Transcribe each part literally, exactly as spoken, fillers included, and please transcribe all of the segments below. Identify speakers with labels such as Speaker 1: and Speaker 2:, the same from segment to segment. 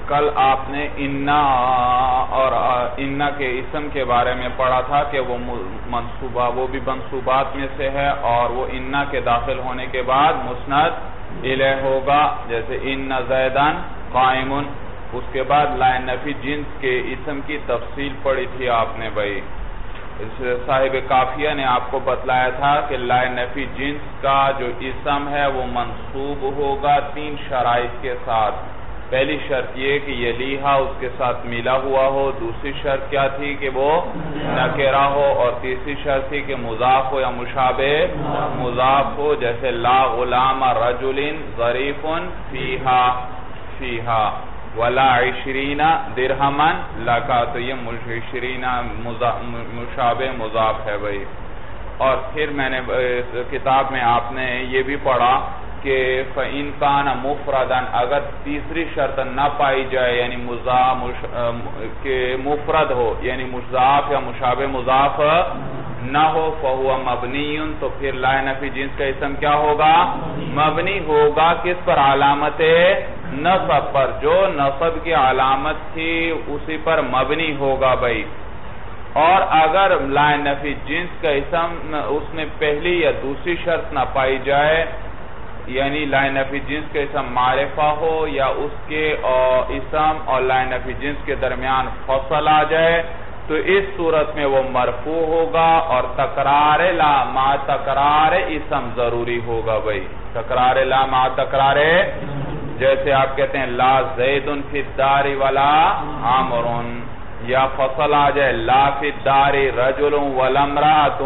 Speaker 1: کل آپ نے انا اور انا کے اسم کے بارے میں پڑھا تھا کہ وہ منصوبہ وہ بھی منصوبات میں سے ہے اور وہ انا کے داخل ہونے کے بعد مسند الیہ ہوگا، جیسے ان زیدن قائم. اس کے بعد لا نفی جنس کے اسم کی تفصیل پڑھی تھی آپ نے بھائی. صاحب کافیہ نے آپ کو بتلایا تھا کہ لا نفی جنس کا جو اسم ہے وہ منصوب ہوگا تین شرائط کے ساتھ. پہلی شرط یہ کہ یلیہا اس کے ساتھ ملا ہوا ہو، دوسری شرط کیا تھی کہ وہ نکرہ ہو، اور تیسری شرط تھی کہ مضاف ہو یا مشابہ مضاف ہو، جیسے لا غلام رجل ظریف فیہا فیہا ولا عشرین درہما لکا. تو یہ عشرین مشابہ مضاف ہے بھائی. اور پھر میں نے کتاب میں آپ نے یہ بھی پڑھا کہ فَإِن كَانَ مُفْرَدًا اگر تیسری شرط نہ پائی جائے یعنی مضاف کہ مفرد ہو یعنی مضاف یا مشابہ مضاف نہ ہو فَهُوَ مَبْنِيٌ تو پھر لا نفی جنس کا اسم کیا ہوگا؟ مبنی ہوگا. کس پر؟ علامت نصب پر. جو نصب کی علامت تھی اسی پر مبنی ہوگا بھائی. اور اگر لا نفی جنس کا اسم اس میں پہلی یا دوسری شرط نہ پائی جائے یعنی لا نفی جنس کے اسم معرفہ ہو یا اس کے اسم اور لا نفی جنس کے درمیان فصل آ جائے تو اس صورت میں وہ مرفوع ہوگا اور تکرار لا مع تکرار اسم ضروری ہوگا بھائی. تکرار لا مع تکرار، جیسے آپ کہتے ہیں لا زید فی الدار ولا عمر، یا فصل آ جائے لا فی الدار رجل ولا امرأۃ.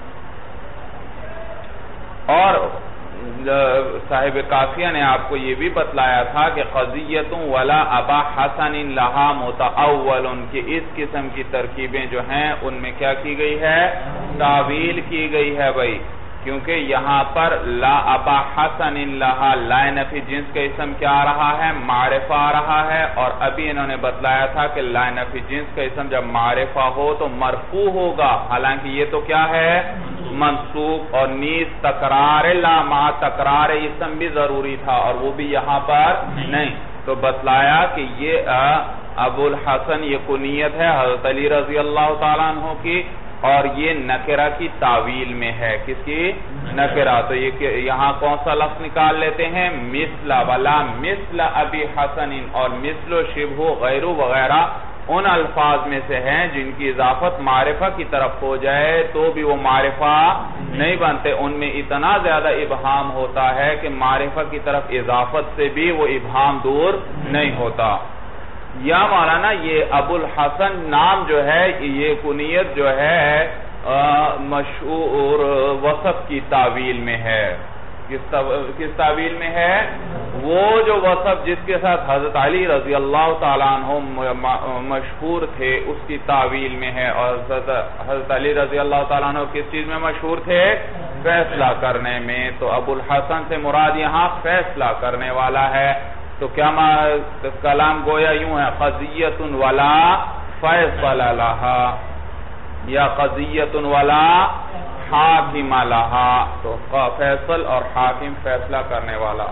Speaker 1: اور صاحب کافیہ نے آپ کو یہ بھی بتلایا تھا کہ قضیت ولا ابا حسن لہا متاول کہ اس قسم کی ترکیبیں جو ہیں ان میں کیا کی گئی ہے؟ تعویل کی گئی ہے بھائی. کیونکہ یہاں پر لا ابا حسن لہا لا نفی جنس کا اسم کیا آ رہا ہے؟ معرفہ آ رہا ہے. اور ابھی انہوں نے بتلایا تھا کہ لا نفی جنس کا اسم جب معرفہ ہو تو مرفوع ہوگا، حالانکہ یہ تو کیا ہے؟ منصوب. اور نیز تکرار لا مع تکرار اسم بھی ضروری تھا اور وہ بھی یہاں پر نہیں. تو بتلایا کہ یہ ابو الحسن یہ کنیت ہے حضرت علی رضی اللہ تعالیٰ عنہ کی، اور یہ نکرہ کی تعویل میں ہے. کس کی؟ نکرہ. تو یہ یہاں کون سا لفظ نکال لیتے ہیں؟ مثل ولا مثل ابی حسن اور مثل و شبہ غیر وغیرہ ان الفاظ میں سے ہیں جن کی اضافت معرفہ کی طرف ہو جائے تو بھی وہ معرفہ نہیں بنتے. ان میں اتنا زیادہ ابہام ہوتا ہے کہ معرفہ کی طرف اضافت سے بھی وہ ابہام دور نہیں ہوتا. یا مولانا یہ ابو الحسن نام جو ہے یہ کنیت جو ہے مشہور وصف کی تعویل میں ہے. کس تعویل میں ہے؟ وہ جو وصف جس کے ساتھ حضرت علی رضی اللہ تعالیٰ عنہ مشہور تھے اس کی تعویل میں ہے. اور حضرت علی رضی اللہ تعالیٰ عنہ کس چیز میں مشہور تھے؟ فیصلہ کرنے میں. تو ابو الحسن سے مراد یہاں فیصلہ کرنے والا ہے. تو کیا کلام گویا یوں ہے قضیت ولا فیصل لہا یا قضیت ولا حاکم لہا. تو فیصل اور حاکم فیصلہ کرنے والا.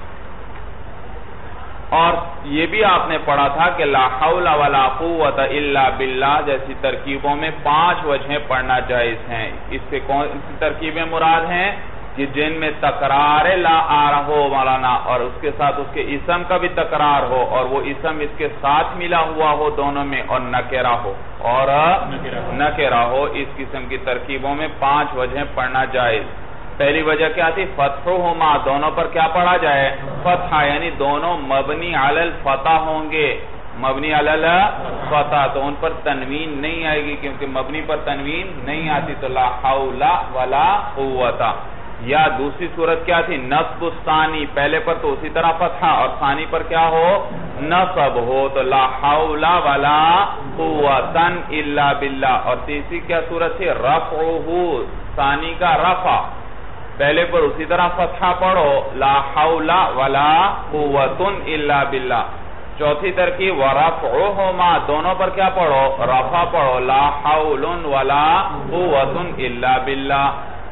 Speaker 1: اور یہ بھی آپ نے پڑھا تھا کہ لا حول ولا قوت الا باللہ جیسی ترکیبوں میں پانچ وجہیں پڑھنا جائز ہیں. اس سے کون سی ترکیبیں مراد ہیں؟ کہ جن میں تکرار لا آ رہا ہو مولانا اور اس کے ساتھ اس کے اسم کا بھی تکرار ہو اور وہ اسم اس کے ساتھ ملا ہوا ہو دونوں میں، اور نکرہ ہو اور نکرہ ہو. اس قسم کی ترکیبوں میں پانچ وجہیں پڑھنا جائز. پہلی وجہ کیا تھی؟ فتحہما دونوں پر کیا پڑھا جائے؟ فتح، یعنی دونوں مبنی علی الفتح ہوں گے. مبنی علی الفتح تو ان پر تنوین نہیں آئے گی کیونکہ مبنی پر تنوین نہیں آتی. تو لا حول ولا قوت. یا دوسری صورت کیا تھی؟ نصب الثانی، پہلے پر تو اسی طرح فتحہ اور ثانی پر کیا ہو؟ نصب ہو. تو لا حول ولا قوت الا باللہ. اور تیسری کیا صورت تھی؟ رفعہ، ثانی کا رفع، پہلے پر اسی طرح فتحہ پڑھو لا حول ولا قوت الا باللہ. چوتھی ترکیب ورفعہما دونوں پر کیا پڑھو؟ رفع پڑھو لا حول ولا قوت الا باللہ.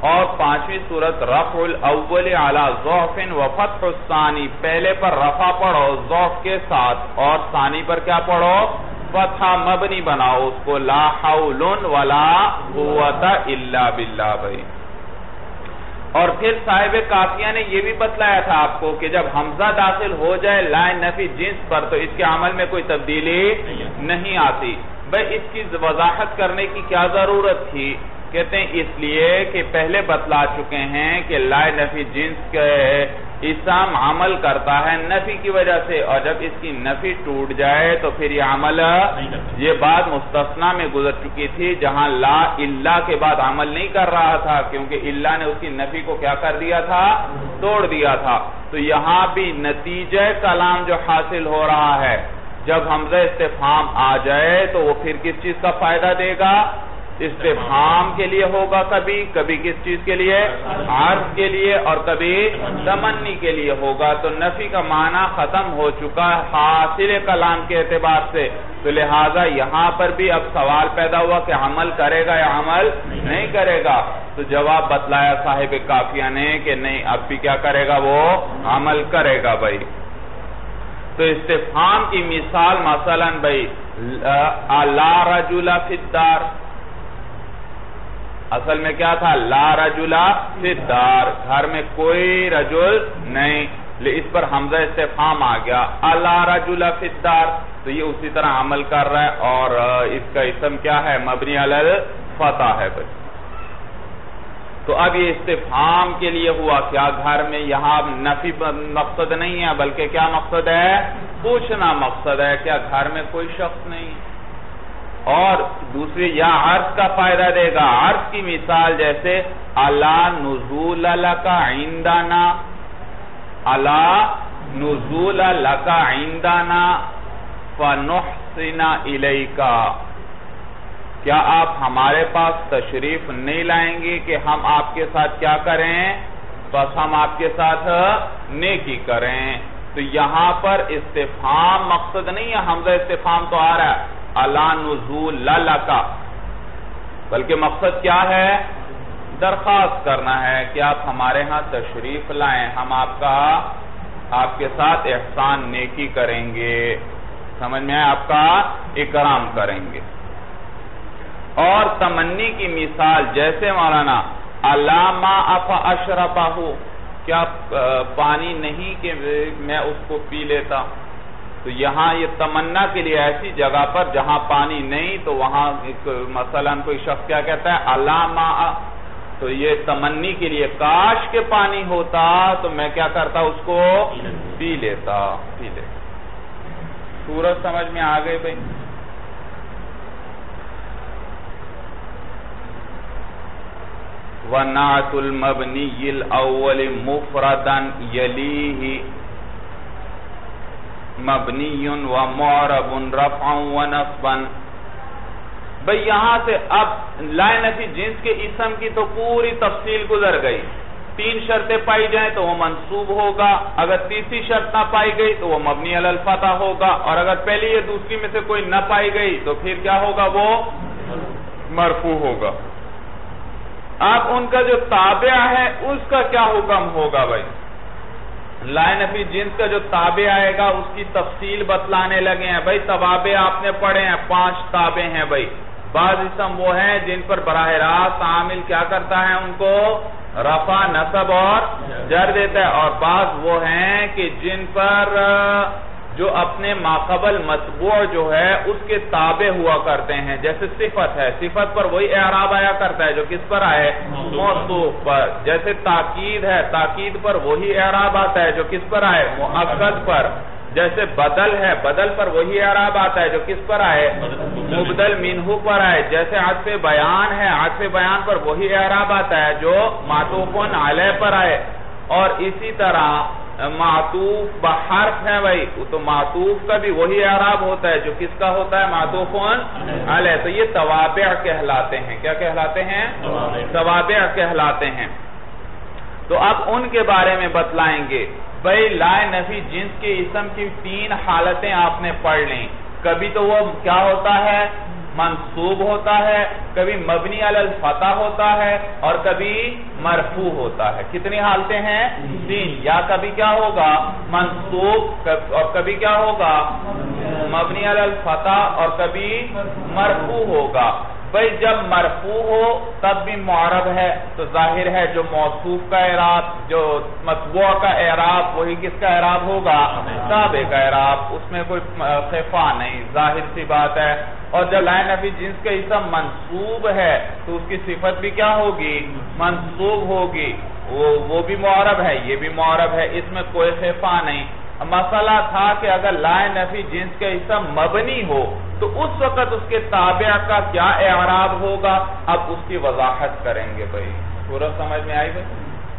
Speaker 1: اور پانچویں صورت رفع الاول علی ضعف و فتح الثانی، پہلے پر رفع پڑھو ضعف کے ساتھ اور ثانی پر کیا پڑھو؟ فتح مبنی بناؤ اس کو، لا حول ولا قوت الا باللہ بھائی۔ اور پھر صاحب کافیہ نے یہ بھی بتلایا تھا آپ کو کہ جب حمزہ داخل ہو جائے لا نفی جنس پر تو اس کے عمل میں کوئی تبدیلی نہیں آتی۔ بھئی اس کی وضاحت کرنے کی کیا ضرورت تھی؟ کہتے ہیں اس لیے کہ پہلے بتلا چکے ہیں کہ لا نفی جنس کے اسم عمل کرتا ہے نفی کی وجہ سے، اور جب اس کی نفی ٹوٹ جائے تو پھر یہ عمل، یہ بات مستثنیٰ میں گزر چکی تھی جہاں لا الا کے بعد عمل نہیں کر رہا تھا، کیونکہ الا نے اس کی نفی کو کیا کر دیا تھا؟ توڑ دیا تھا۔ تو یہاں بھی نتیجہ کلام جو حاصل ہو رہا ہے جب حمزہ استفہام آ جائے تو وہ پھر کس چیز کا فائدہ دے گا؟ استفہام کے لیے ہوگا، کبھی کبھی کس چیز کے لیے؟ عرض کے لیے، اور کبھی تمنی کے لیے ہوگا۔ تو نفی کا معنی ختم ہو چکا حاصل کلام کے اعتبار سے، تو لہٰذا یہاں پر بھی اب سوال پیدا ہوا کہ عمل کرے گا یا عمل نہیں کرے گا؟ تو جواب بتلایا صاحب کافیہ نے کہ نہیں، اب بھی کیا کرے گا؟ وہ عمل کرے گا بھائی۔ تو استفہام کی مثال مثلا بھائی لا رجل فی الدار، اصل میں کیا تھا؟ لا رجل فی الدار، گھر میں کوئی رجل نہیں، اس پر حمزہ استفہام آ گیا لا رجل فی الدار، تو یہ اسی طرح عمل کر رہا ہے، اور اس کا اسم کیا ہے؟ مبنی علی الفتح ہے بھائی۔ تو اب یہ استفہام کے لیے ہوا کیا؟ گھر میں یہاں نفی مقصد نہیں ہے بلکہ کیا مقصد ہے؟ پوچھنا مقصد ہے، کیا گھر میں کوئی شخص نہیں؟ اور دوسری یا عرض کا فائدہ دے گا، عرض کی مثال جیسے الا نزول لک عندنا، الا نزول لک عندنا فنحسن الیک، کیا آپ ہمارے پاس تشریف نہیں لائیں گے کہ ہم آپ کے ساتھ کیا کریں؟ بس ہم آپ کے ساتھ نیکی کریں۔ تو یہاں پر استفہام مقصد نہیں ہے، حمزہ استفہام تو آ رہا ہے الا نزول لک، بلکہ مقصد کیا ہے؟ درخواست کرنا ہے کہ آپ ہمارے ہاں تشریف لائیں، ہم آپ کا آپ کے ساتھ احسان نیکی کریں گے، سمجھ میں آئے؟ آپ کا اکرام کریں گے۔ اور تمنی کی مثال جیسے مولانا الا ماء فاشربہ، کیا پانی نہیں کہ میں اس کو پی لیتا؟ تو یہاں یہ تمنا کے لیے ایسی جگہ پر جہاں پانی نہیں تو وہاں مثلا کوئی شخص کیا کہتا ہے الا ماء، تو یہ تمنی کے لیے کاش کے پانی ہوتا تو میں کیا کرتا؟ اس کو پی لیتا پی لیتا سورج سمجھ میں آ گئی بھائی؟ وَنَعْتُ الْمَبْنِيِّ الْأَوَّلِ مُفْرَدًا يَلِيهِ مَبْنِيٌّ وَمُعْرَبٌ رَفْعًا وَنَصْبًا۔ بھئی یہاں سے اب لا نفی جنس کے اسم کی تو پوری تفصیل گزر گئی، تین شرطیں پائی جائیں تو وہ منصوب ہوگا، اگر تیسری شرط نہ پائی گئی تو وہ مبنی علی الفتح ہوگا، اور اگر پہلی یا دوسری میں سے کوئی نہ پائی گئی تو پھر کیا ہوگا؟ وہ مرفوع ہوگا۔ اب ان کا جو تابع ہے اس کا کیا حکم ہوگا بھائی؟ لا نفی جنس کا جو تابع آئے گا اس کی تفصیل بتلانے لگے ہیں بھائی۔ توابع آپ نے پڑھے ہیں، پانچ تابع ہیں بھائی۔ بعض اسم وہ ہیں جن پر براہ راست عامل کیا کرتا ہے؟ ان کو رفع، نصب اور جر دیتا ہے، اور بعض وہ ہیں کہ جن پر جو اپنے ماقبل مطبوع جو ہے اس کے تابع ہوا کرتے ہیں، جیسے صفت ہے، صفت پر وہی اعراب آیا کرتا ہے جو کس پر آئے؟ موصوف پر۔ جیسے تاکید ہے، تاکید پر وہی اعراب آتا ہے جو کس پر آئے؟ مؤکد پر۔ جیسے بدل ہے، بدل پر وہی اعراب آتا ہے جو کس پر آئے؟ مبدل منہ پر آئے۔ جیسے عطف بیان ہے، عطف بیان پر وہی اعراب آتا ہے جو معطوف علیہ پر آئے، اور اسی طرح معطوف بحرف ہے بھائی، تو معطوف کا بھی وہی اعراب ہوتا ہے جو کس کا ہوتا ہے؟ معطوف علیہ۔ تو یہ توابع کہلاتے ہیں، کیا کہلاتے ہیں؟ توابع کہلاتے ہیں۔ تو اب ان کے بارے میں بتلائیں گے بھئی۔ لا نفی جنس کے اسم کی تین حالتیں آپ نے پڑھ لیں۔ کبھی تو وہ کیا ہوتا ہے؟ منصوب ہوتا ہے، کبھی مبنی علی الفتح ہوتا ہے اور کبھی مرفوع ہوتا ہے. کتنی حالتیں ہیں؟ تین. یا کبھی کیا ہوگا منصوب اور کبھی کیا ہوگا مبنی علی الفتح اور کبھی مرفوع ہوگا. بھئی جب مرفوع ہو تب بھی معرب ہے تو ظاہر ہے جو موصوف کا اعراب، جو مطبوع کا اعراب، وہی کس کا اعراب ہوگا؟ تابع کا اعراب. اس میں کوئی خفا نہیں، ظاہر سی بات ہے. اور جب لا نفی جنس کا اسم منصوب ہے تو اس کی صفت بھی کیا ہوگی؟ منصوب ہوگی. وہ وہ بھی معرب ہے، یہ بھی معرب ہے، اس میں کوئی خفا نہیں. مسئلہ تھا کہ اگر لا نفی جنس کا اسم مبنی ہو تو اس وقت اس کے تابع کا کیا اعراب ہوگا. اب اس کی وضاحت کریں گے. بھائی پورا سمجھ میں آئی بھائی؟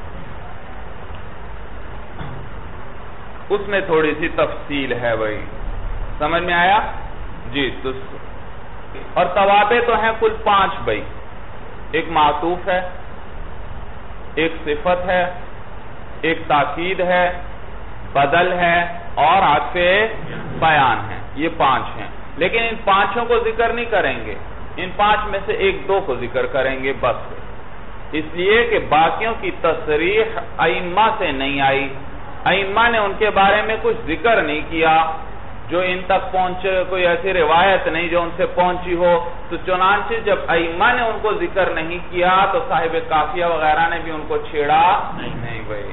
Speaker 1: اس میں تھوڑی سی تفصیل ہے. بھائی سمجھ میں آیا جی؟ تو اور توابع تو ہیں کل پانچ. بھائی ایک معطوف ہے، ایک صفت ہے، ایک تاکید ہے، بدل ہے اور عطف بیان ہے. یہ پانچ ہیں، لیکن ان پانچوں کو ذکر نہیں کریں گے. ان پانچ میں سے ایک دو کو ذکر کریں گے بس، اس لیے کہ باقیوں کی تصریح ائمہ سے نہیں آئی. ائمہ نے ان کے بارے میں کچھ ذکر نہیں کیا، جو ان تک پہنچے کوئی ایسی روایت نہیں جو ان سے پہنچی ہو. تو چنانچہ جب ائمہ نے ان کو ذکر نہیں کیا تو صاحب کافیہ وغیرہ نے بھی ان کو چھیڑا نہیں. بھائی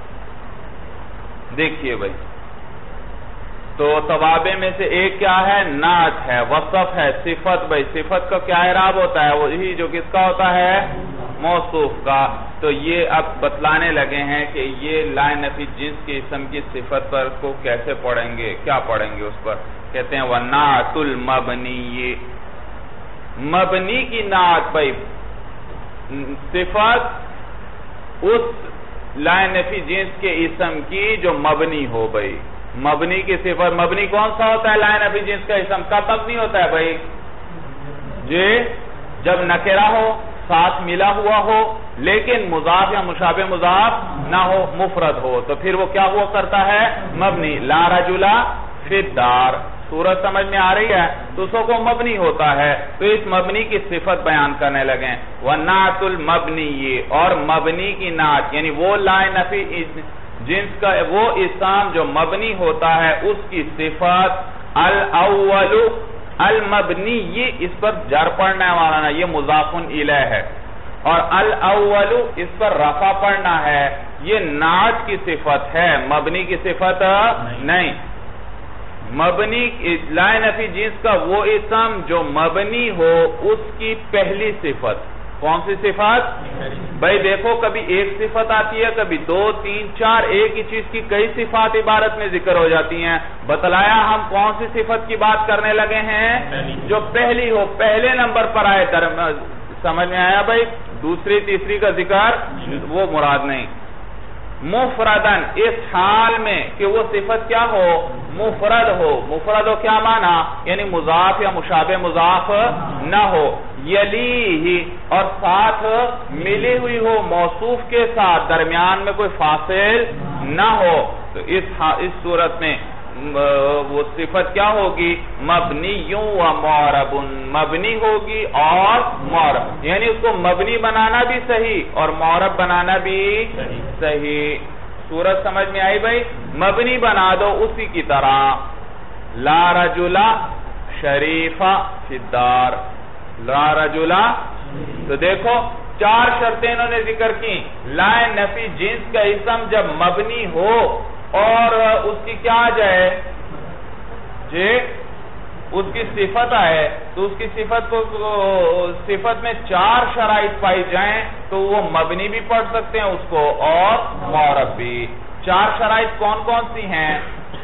Speaker 1: دیکھیے بھائی، تو توابع میں سے ایک کیا ہے؟ نعت ہے، وصف ہے، صفت. بھائی صفت کا کیا اعراب ہوتا ہے؟ وہی جو کس کا ہوتا ہے؟ موصوف کا. تو یہ اب بتلانے لگے ہیں کہ یہ لا نفی جنس کے اسم کی صفت پر کو کیسے پڑھیں گے، کیا پڑھیں گے اس پر. کہتے ہیں وَنَعْتُ الْمَبْنِيِّ، مبنی کی نعت. بھائی صفت اس لا نفی جنس کے اسم کی جو مبنی ہو. بھائی مبنی کی صفت، مبنی کون سا ہوتا ہے لا نفی جنس کا اسم؟ کب مبنی ہوتا ہے بھائی؟ جی جب نکرہ ہو، ساتھ ملا ہوا ہو، لیکن مضاف یا مشابہ مضاف نہ ہو، مفرد ہو، تو پھر وہ کیا ہوا کرتا ہے؟ مبنی. لا رجل فی الدار. صورت سمجھ میں آ رہی ہے؟ تو اس کو مبنی ہوتا ہے. تو اس مبنی کی صفت بیان کرنے لگے. وَنَعْتُ الْمَبْنِيِّ، اور مبنی کی نعت یعنی وہ لا نفی جنس کا وہ اسم جو مبنی ہوتا ہے اس کی صفت الاول المبنی، یہ اس پر جر پڑھنا والا نا، یہ مضاف الیہ ہے. اور الاول اس پر رفع پڑھنا ہے، یہ نعت کی صفت ہے، مبنی کی صفت نہیں. مبنی لا نفی جنس کا وہ اسم جو مبنی ہو اس کی پہلی صفت. کون سی صفت؟ بھائی دیکھو کبھی ایک صفت آتی ہے، کبھی دو تین چار، ایک ہی چیز کی کئی صفات عبارت میں ذکر ہو جاتی ہیں. بتلایا ہم کون سی صفت کی بات کرنے لگے ہیں؟ جو پہلی ہو، پہلے نمبر پر آئے. سمجھ میں آیا بھائی؟ دوسری تیسری کا ذکر وہ مراد نہیں. مفردن، اس حال میں کہ وہ صفت کیا ہو؟ مفرد ہو. مفرد ہو کیا معنی؟ یعنی مضاف یا مشابہ مضاف نہ ہو. یلیہ، اور ساتھ ملی ہوئی ہو موصوف کے ساتھ، درمیان میں کوئی فاصل نہ ہو. تو اس اس صورت میں وہ صفت کیا ہوگی؟ مبنی و معرب، مبنی ہوگی اور معرب، یعنی اس کو مبنی بنانا بھی صحیح اور معرب بنانا بھی صحیح. صورت سمجھ میں آئی بھائی؟ مبنی بنا دو اسی کی طرح لا رجل شریف فی الدار. لا رجل، تو دیکھو چار شرطیں انہوں نے ذکر کی. لا نفی جنس کا اسم جب مبنی ہو اور اس کی کیا آ جائے جی اس کی صفت آئے، تو اس کی صفت کو صفت میں چار شرائط پائی جائیں تو وہ مبنی بھی پڑھ سکتے ہیں اس کو اور معرب بھی. چار شرائط کون کون سی ہیں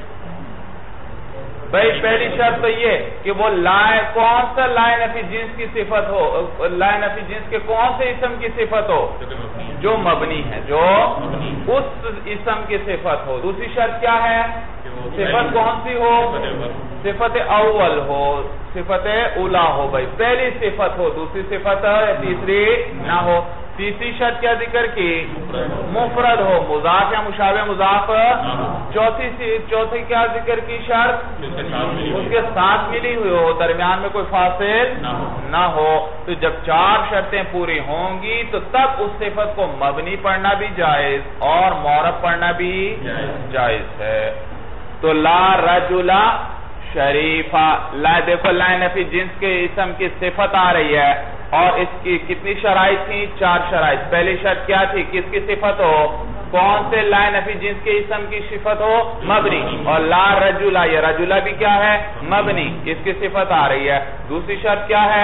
Speaker 1: بھائی؟ پہلی شرط تو یہ کہ وہ لا کون سا لا نفی جنس کی صفت ہو، لا نفی جنس کے کون سے اسم کی صفت ہو؟ جو مبنی ہے، جو اس اسم کی صفت ہو. دوسری شرط کیا ہے؟ صفت کون سی ہو؟ صفت اول ہو، صفت اولا ہو. بھائی پہلی صفت ہو، دوسری صفت تیسری نہ ہو. تیسری شرط کیا ذکر کی؟ مفرد ہو، مضاف یا مشابہ مضاف۔ چوتھی چوتھی کیا ذکر کی شرط؟ اس کے ساتھ ملی ہوئی ہو، درمیان میں کوئی فاصل نہ ہو۔ تو جب چار شرطیں پوری ہوں گی تو تب اس صفت کو مبنی پڑھنا بھی جائز اور معرب پڑھنا بھی جائز ہے۔ تو لا رجل شریفہ، لا دیکھو لا نفی جنس کے اسم کی صفت آ رہی ہے اور اس کی کتنی شرائط تھی؟ چار شرائط۔ پہلی شرط کیا تھی؟ کس کی صفت ہو؟ کون سے لا نفی جنس کے اسم کی صفت ہو؟ مبنی۔ اور لا رجلا، یہ رجلا بھی کیا ہے؟ مبنی، اس کی صفت آ رہی ہے۔ دوسری شرط کیا ہے؟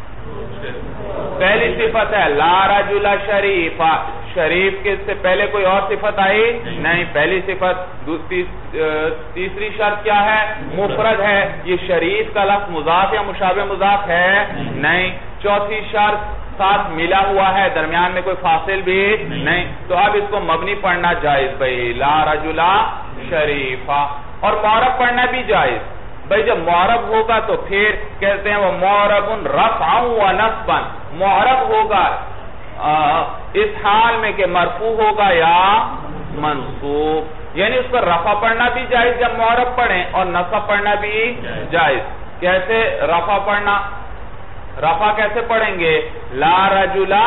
Speaker 1: پہلی صفت ہے لا رجلا شریفہ، شریف کے سے پہلے کوئی اور صفت آئی نہیں، پہلی صفت۔ تیسری شرط کیا ہے؟ مفرد ہے، یہ شریف کا لفظ مضاف یا مشابہ مضاف ہے نہیں۔ چوتھی شرط ساتھ ملا ہوا ہے، درمیان میں کوئی فاصل بھی نہیں، تو اب اس کو مبنی پڑھنا جائز بھئی، لا رجلا شریفہ، اور معرب پڑھنا بھی جائز بھئی۔ جب معرب ہوگا تو پھر کہتے ہیں وہ معرب رفعا و نصبا، معرب ہوگا اس حال میں کہ مرفوع ہوگا یا منصوب، یعنی اس پر رفع پڑھنا بھی جائز جب معرب پڑھیں اور نصب پڑھنا بھی جائز۔ کیسے رفع پڑھنا؟ رفع کیسے پڑھیں گے؟ لا رجلا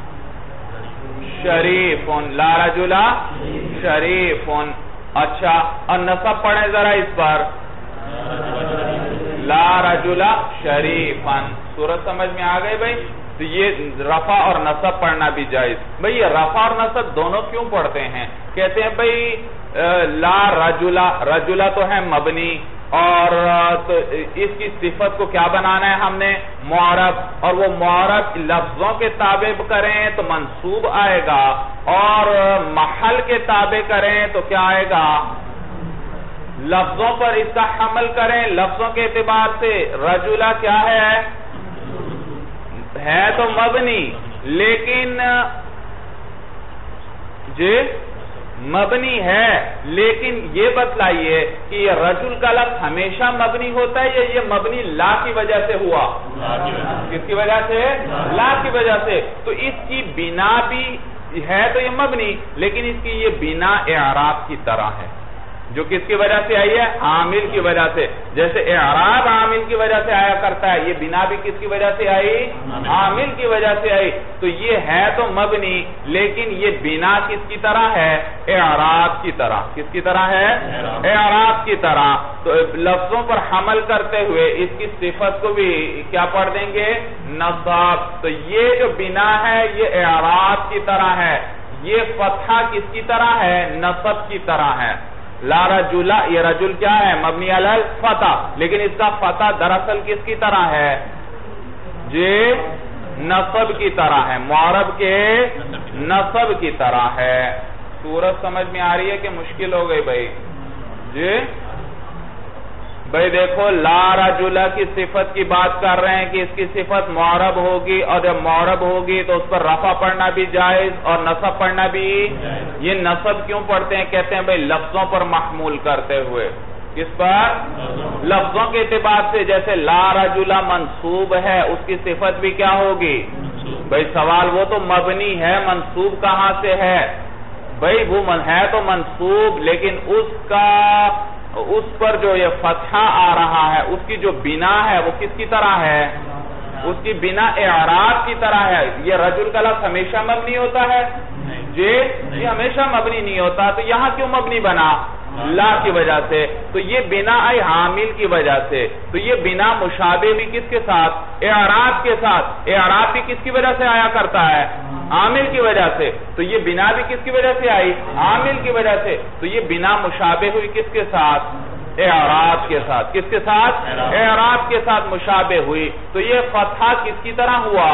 Speaker 1: شریفن، لا رجلا شریفن، اچھا، اور نصب پڑھیں ذرا اس پر، لا رجلا شریفن۔ صورت سمجھ میں آ گئی بھئی؟ تو یہ رفع اور نصب پڑھنا بھی جائز۔ بھئی یہ رفع اور نصب دونوں کیوں پڑھتے ہیں؟ کہتے ہیں بھئی لا رجلا، رجلا تو ہے مبنی، اور تو اس کی صفت کو کیا بنانا ہے ہم نے؟ معرب، اور وہ معرب لفظوں کے تابع کریں تو منصوب آئے گا، اور محل کے تابع کریں تو کیا آئے گا؟ لفظوں پر اس کا حمل کریں، لفظوں کے اعتبار سے رجلا کیا ہے؟ ہے تو مبنی، لیکن جی مبنی ہے، لیکن یہ بتلائیے کہ یہ رجل کا لفظ ہمیشہ مبنی ہوتا ہے یا یہ مبنی لا کی وجہ سے ہوا؟ کس کی وجہ سے؟ لا کی وجہ سے۔ تو اس کی بنا بھی ہے تو یہ مبنی، لیکن اس کی یہ بنا اعراب کی طرح ہے، جو کس کی وجہ سے آئی ہے؟ عامل کی وجہ سے۔ جیسے اعراب عامل کی وجہ سے آیا کرتا ہے، یہ بنا بھی کس کی وجہ سے آئی؟ عامل کی وجہ سے آئی۔ تو یہ ہے تو مبنی، لیکن یہ بنا کس کی طرح ہے؟ اعراب کی طرح۔ کس کی طرح ہے؟ اعراب کی طرح۔ تو لفظوں پر حمل کرتے ہوئے اس کی صفت کو بھی کیا پڑھ دیں گے؟ نصب۔ تو یہ جو بنا ہے یہ اعراب کی طرح ہے، یہ فتحہ کس کی طرح ہے؟ نصب کی طرح ہے۔ لا رجلا، یہ رجل کیا ہے؟ مبنی علی الفتح، لیکن اس کا فتح دراصل کس کی طرح ہے؟ جی نصب کی طرح ہے، معرب کے نصب کی طرح ہے۔ صورت سمجھ میں آ رہی ہے کہ مشکل ہو گئی بھائی؟ جی بھئی دیکھو لا رجلا کی صفت کی بات کر رہے ہیں کہ اس کی صفت معرب ہوگی، اور جب معرب ہوگی تو اس پر رفع پڑھنا بھی جائز اور نصب پڑھنا بھی۔ یہ نصب کیوں پڑھتے ہیں؟ کہتے ہیں بھئی لفظوں پر محمول کرتے ہوئے۔ کس پر؟ لفظوں کے اعتبار سے، جیسے لا رجلا منصوب ہے، اس کی صفت بھی کیا ہوگی؟ بھئی سوال وہ تو مبنی ہے، منصوب کہاں سے ہے؟ بھئی وہ ہے تو منصوب، لیکن اس کا اس پر جو یہ فتحہ آ رہا ہے، اس کی جو بنا ہے وہ کس کی طرح ہے؟ اس کی بنا اعراب کی طرح ہے۔ یہ رجل کا لفظ ہمیشہ مبنی ہوتا ہے؟ جی یہ ہمیشہ مبنی نہیں ہوتا، تو یہاں کیوں مبنی بنا؟ لا کی وجہ سے۔ تو یہ بنا آئی حامل کی وجہ سے، تو یہ بنا مشابہ بھی کس کے ساتھ؟ اعراب کے ساتھ۔ اعراب بھی کس کی وجہ سے آیا کرتا ہے؟ عامل کی وجہ سے۔ تو یہ بنا بھی کس کی وجہ سے آئی؟ عامل کی وجہ سے۔ تو یہ بنا مشابہ ہوئی کس کے ساتھ؟ اعراب کے ساتھ۔ کس کے ساتھ؟ اعراب کے ساتھ مشابہ ہوئی۔ تو یہ فتحہ کس کی طرح ہوا؟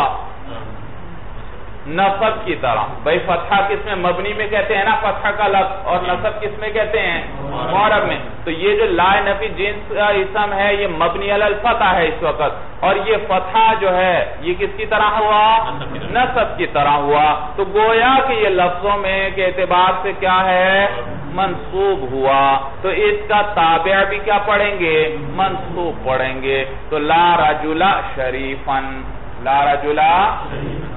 Speaker 1: نصب کی طرح۔ بھئی فتحہ کس میں؟ مبنی میں کہتے ہیں نا فتحہ کا لفظ، اور نصب کس میں کہتے ہیں؟ معرب میں۔ تو یہ جو لا نفی جنس کا اسم ہے یہ مبنی علی الفتح ہے اس وقت، اور یہ فتحہ جو ہے یہ کس کی طرح ہوا؟ نصب کی طرح ہوا۔ تو گویا کہ یہ لفظوں میں کے اعتبار سے کیا ہے؟ منصوب ہوا، تو اس کا تابع بھی کیا پڑھیں گے؟ منصوب پڑھیں گے۔ تو لا رجلا شریفن، لا رجلا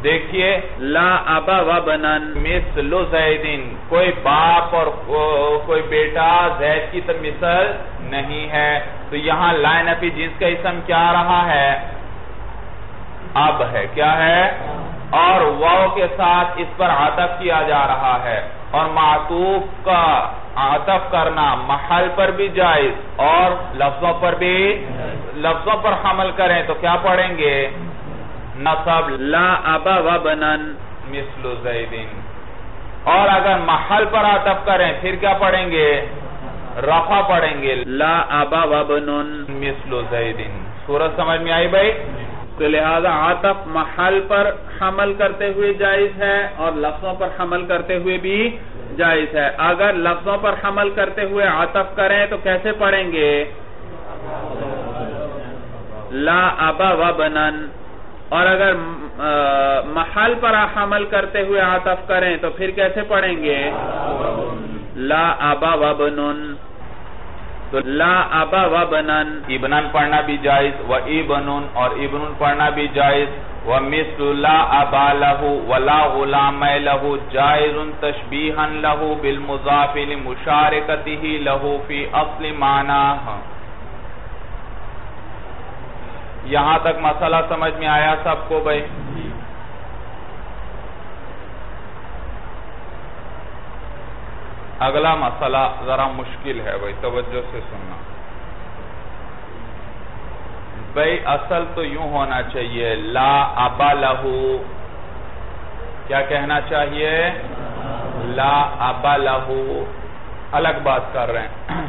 Speaker 1: دیکھیے لا ابا وابنن مثل زیدن، کوئی باپ اور کوئی بیٹا زید کی مثل نہیں ہے. تو یہاں لا نفی جنس کا اسم کیا رہا ہے؟ اب ہے. کیا ہے؟ اور واو کے ساتھ اس پر عطف کیا جا رہا ہے، اور معطوف کا عطف کرنا محل پر بھی جائز اور لفظوں پر بھی، لفظوں پر حمل کریں تو کیا پڑھیں گے؟ نصب لا ابا وابنن مثل زیدن. اور اگر محل پر عطف کریں پھر کیا پڑھیں گے؟ رفع پڑھیں گے لا ابا وابنن مثل زیدن. صورت سمجھ میں آئی بھائی؟ تو لہذا عطف محل پر حمل کرتے ہوئے جائز ہے اور لفظوں پر حمل کرتے ہوئے بھی جائز ہے. اگر لفظوں پر حمل کرتے ہوئے عطف کریں تو کیسے پڑھیں گے؟ لا ابا وابنن. اور اگر محل پر حمل کرتے ہوئے عطف کریں تو پھر کیسے پڑھیں گے؟ لا ابا وابنن. تو لا ابا وابنن ابنن پڑھنا بھی جائز، و ابنن اور ابنن پڑھنا بھی جائز. ومثل لا ابا له ولا غلام له جائز تشبیہا له بالمضاف لمشارکته له فی اصل معناه. یہاں تک مسئلہ سمجھ میں آیا سب کو بھائی؟ اگلا مسئلہ ذرا مشکل ہے بھائی، توجہ سے سننا. بھائی اصل تو یوں ہونا چاہیے لا ابا لہو، کیا کہنا چاہیے؟ لا ابا لہو. الگ بات کر رہے ہیں.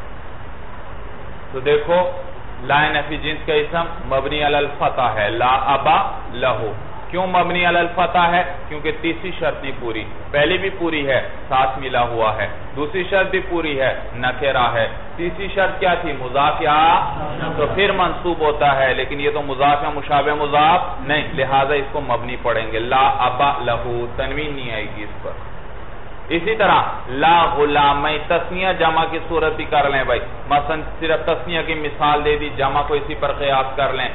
Speaker 1: تو دیکھو لا نفی جنس کا اسم مبنی علی الفتح ہے، لا ابا لہو. کیوں مبنی علی الفتح ہے؟ کیونکہ تیسری شرط نہیں پوری، پہلی بھی پوری ہے ساتھ ملا ہوا ہے، دوسری شرط بھی پوری ہے نکرہ ہے. تیسری شرط کیا تھی؟ مضاف یا، تو پھر منصوب ہوتا ہے، لیکن یہ تو مضاف یا مشابہ مضاف نہیں، لہذا اس کو مبنی پڑھیں گے لا ابا لہو، تنوین نہیں آئے گی اس پر. اسی طرح لا غلامی تثنیہ جمع کی صورت بھی کر لیں بھائی. مثلا صرف تثنیہ کی مثال دے دی، جمع کو اسی پر قیاس کر لیں.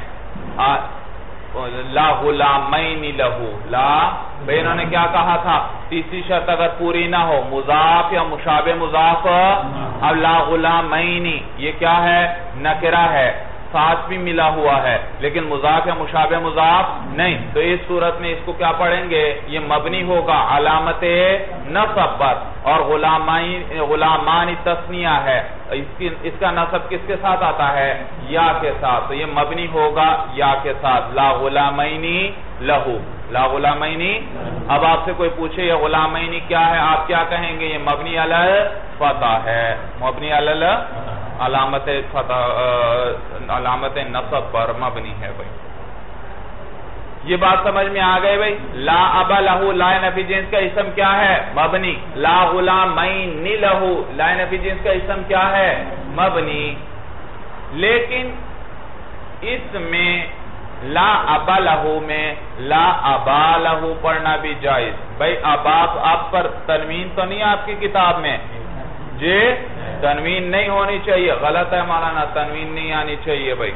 Speaker 1: لا غلامین لہو، لا بھائی انہوں نے کیا کہا تھا؟ تیسری شرط اگر پوری نہ ہو مضاف یا مشابہ مضاف. اب لا غلامین یہ کیا ہے؟ نکرہ ہے، ساتھ بھی ملا ہوا ہے لیکن مضاف یا مشابہ مضاف نہیں. تو اس صورت میں اس کو کیا پڑھیں گے؟ یہ مبنی ہوگا علامت نصب پر. اور غلامان تثنیہ ہے، اس کا نصب کس کے ساتھ آتا ہے؟ یا کے ساتھ. تو یہ مبنی ہوگا یا کے ساتھ لا غلامینی لہو، لا غلامینی. اب آپ سے کوئی پوچھے یہ غلامینی کیا ہے، آپ کیا کہیں گے؟ یہ مبنی علی الفتح ہے، مبنی علی علامت فتح، علامت نصب پر مبنی ہے بھائی. یہ بات سمجھ میں آ گئے بھائی؟ لا ابا لہو لا نفی جنس کا اسم کیا ہے؟ مبنی. لا غلامین لہو لا نفی جنس کا اسم کیا ہے؟ مبنی. لیکن اس میں لا ابا لہو میں لا ابا لہو پڑھنا بھی جائز. بھائی ابا آپ پر تنوین تو نہیں آپ کی کتاب میں؟ جی تنوین نہیں ہونی چاہیے، غلط ہے مولانا، تنوین نہیں آنی چاہیے بھائی.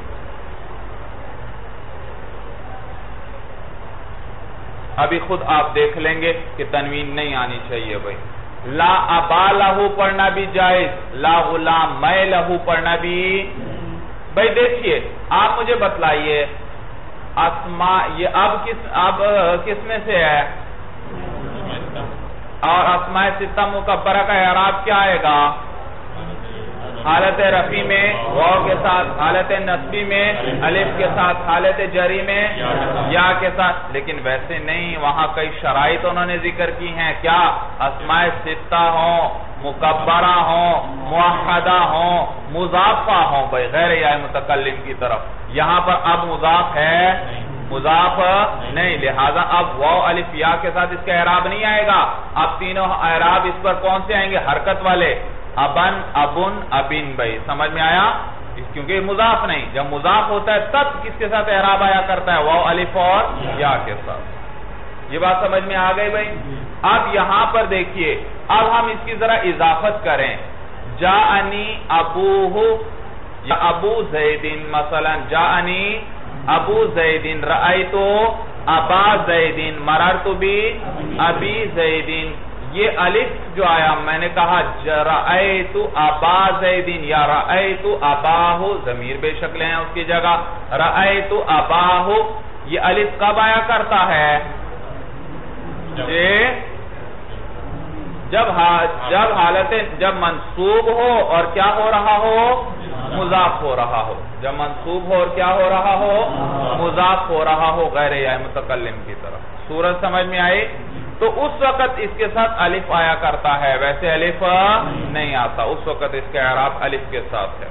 Speaker 1: ابھی خود آپ دیکھ لیں گے کہ تنوین نہیں آنی چاہیے بھائی. لا ابا لہو پڑھنا بھی جائز، لا غلام لہو پڑھنا بھی. بھائی دیکھیے آپ مجھے بتلائیے اسماء یہ اب کس اب کس میں سے ہے؟ اور اسماء ستہ مکبرہ کا اعراب کیا آئے گا؟ حالت رفع میں واو کے ساتھ، حالت نصبی میں الف کے ساتھ، حالت جری میں یا کے ساتھ. لیکن ویسے نہیں، وہاں کئی شرائط انہوں نے ذکر کی ہیں. کیا؟ اسماء ستہ ہوں، مکبرہ ہوں، موحدہ ہوں، مضافہ ہوں بھائی غیر یا متکلم کی طرف. یہاں پر اب مضاف ہے؟ مضاف نہیں، لہذا اب واو الف یا کے ساتھ اس کا اعراب نہیں آئے گا. اب تینوں اعراب اس پر کون سے آئیں گے؟ حرکت والے. ابن، ابن، ابن بھائی سمجھ میں آیا؟ کیونکہ مضاف نہیں، جب مضاف ہوتا ہے تب کس کے ساتھ اعراب آیا کرتا ہے؟ واو الف اور یا کے ساتھ. یہ بات سمجھ میں آ گئی بھائی؟ اب یہاں پر دیکھیے، اب ہم اس کی ذرا اضافت کریں. جاءنی ابوہ یا ابو زیدن، مثلا جاءنی ابو زیدن رأیتو ابا زیدین، مررت بی ابی زیدین، یہ الف جو آیا میں نے کہا رأیت ابا زیدین یا رأیت اباہ، ضمیر بے شکل ہیں اس کی جگہ، رأیت اباہ، یہ الف کب آیا کرتا ہے؟ جب جب حالت جب منصوب ہو اور کیا ہو رہا ہو؟ مضاف ہو رہا ہو، جب منصوب ہو اور کیا ہو رہا ہو؟ مضاف ہو رہا ہو غیر یا متکلم کی طرف۔ صورت سمجھ میں آئی؟ تو اس وقت اس کے ساتھ الف آیا کرتا ہے، ویسے الف نہیں آتا، اس وقت اس کا اعراب الف کے ساتھ ہے۔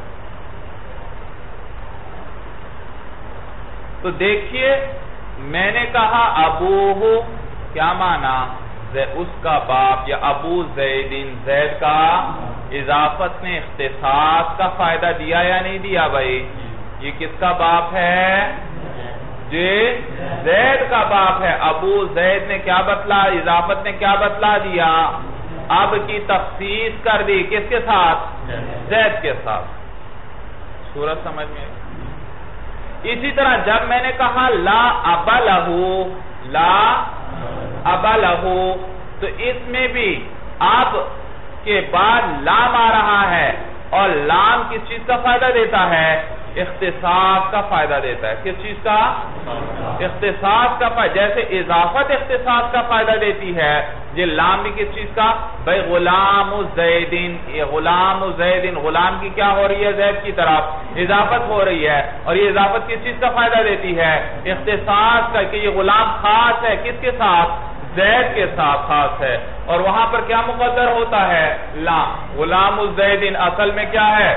Speaker 1: تو دیکھیے میں نے کہا ابوہ، کیا معنی؟ اس کا باپ، یا ابو زیدین، زید کا اضافت نے اختصاص کا فائدہ دیا یا نہیں دیا بھائی؟ یہ کس کا باپ ہے؟ جی زید کا باپ ہے۔ ابو زید نے کیا بتلا؟ اضافت نے کیا بتلا دیا؟ اب کی تخصیص کر دی، کس کے ساتھ؟ زید کے ساتھ۔ صورت سمجھ میں؟ اسی طرح جب میں نے کہا لا ابا لہو، لا ابا لہو، تو اس میں بھی اب کے بعد لام آ رہا ہے، اور لام کس چیز کا فائدہ دیتا ہے؟ اختصاص کا فائدہ دیتا ہے۔ کس چیز کا؟ اختصاص کا فائدہ، جیسے اضافت اختصاص کا فائدہ دیتی ہے، یہ لام بھی کس چیز کا؟ بھئی غلام زیدین، یہ غلام زیدین، غلام کی کیا ہو رہی ہے؟ زید کی طرف اضافت ہو رہی ہے، اور یہ اضافت کس چیز کا فائدہ دیتی ہے؟ اختصاص کا، کہ یہ غلام خاص ہے کس کے ساتھ؟ زید کے ساتھ خاص ہے، اور وہاں پر کیا مقدر ہوتا ہے؟ لام۔ غلام زیدین اصل میں کیا ہے؟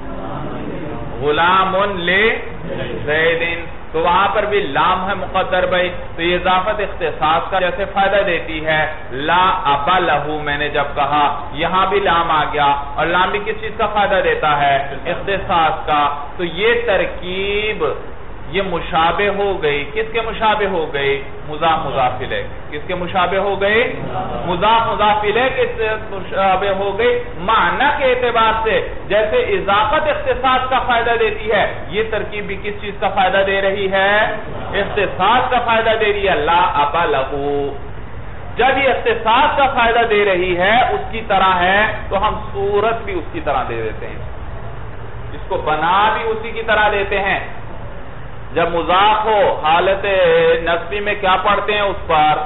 Speaker 1: غلام لے زیدین، تو وہاں پر بھی لام ہے مقدر بھائی، تو یہ اضافت اختصاص کا جیسے فائدہ دیتی ہے۔ لا ابا لہو میں نے جب کہا، یہاں بھی لام آ گیا، اور لام بھی کس چیز کا فائدہ دیتا ہے؟ اختصاص کا۔ تو یہ ترکیب یہ مشابہ ہو گئی، کس کے مشابہ ہو گئی؟ مضاف مضاف الیہ، کس کے مشابہ ہو گئی؟ مضاف مضاف الیہ کے مشابہ ہو گئی معنی کے اعتبار سے، جیسے اضافت اختصاص کا فائدہ دیتی ہے، یہ ترکیب بھی کس چیز کا فائدہ دے رہی ہے؟ اختصاص کا فائدہ دے رہی ہے۔ لا ابا لہو جب یہ اختصاص کا فائدہ دے رہی ہے اس کی طرح ہے، تو ہم صورت بھی اس کی طرح دے دیتے ہیں، اس کو بنا بھی اسی کی طرح دیتے ہیں۔ جب مضاف ہو حالت نصبی میں کیا پڑھتے ہیں اس پر؟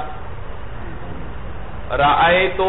Speaker 1: رأیتو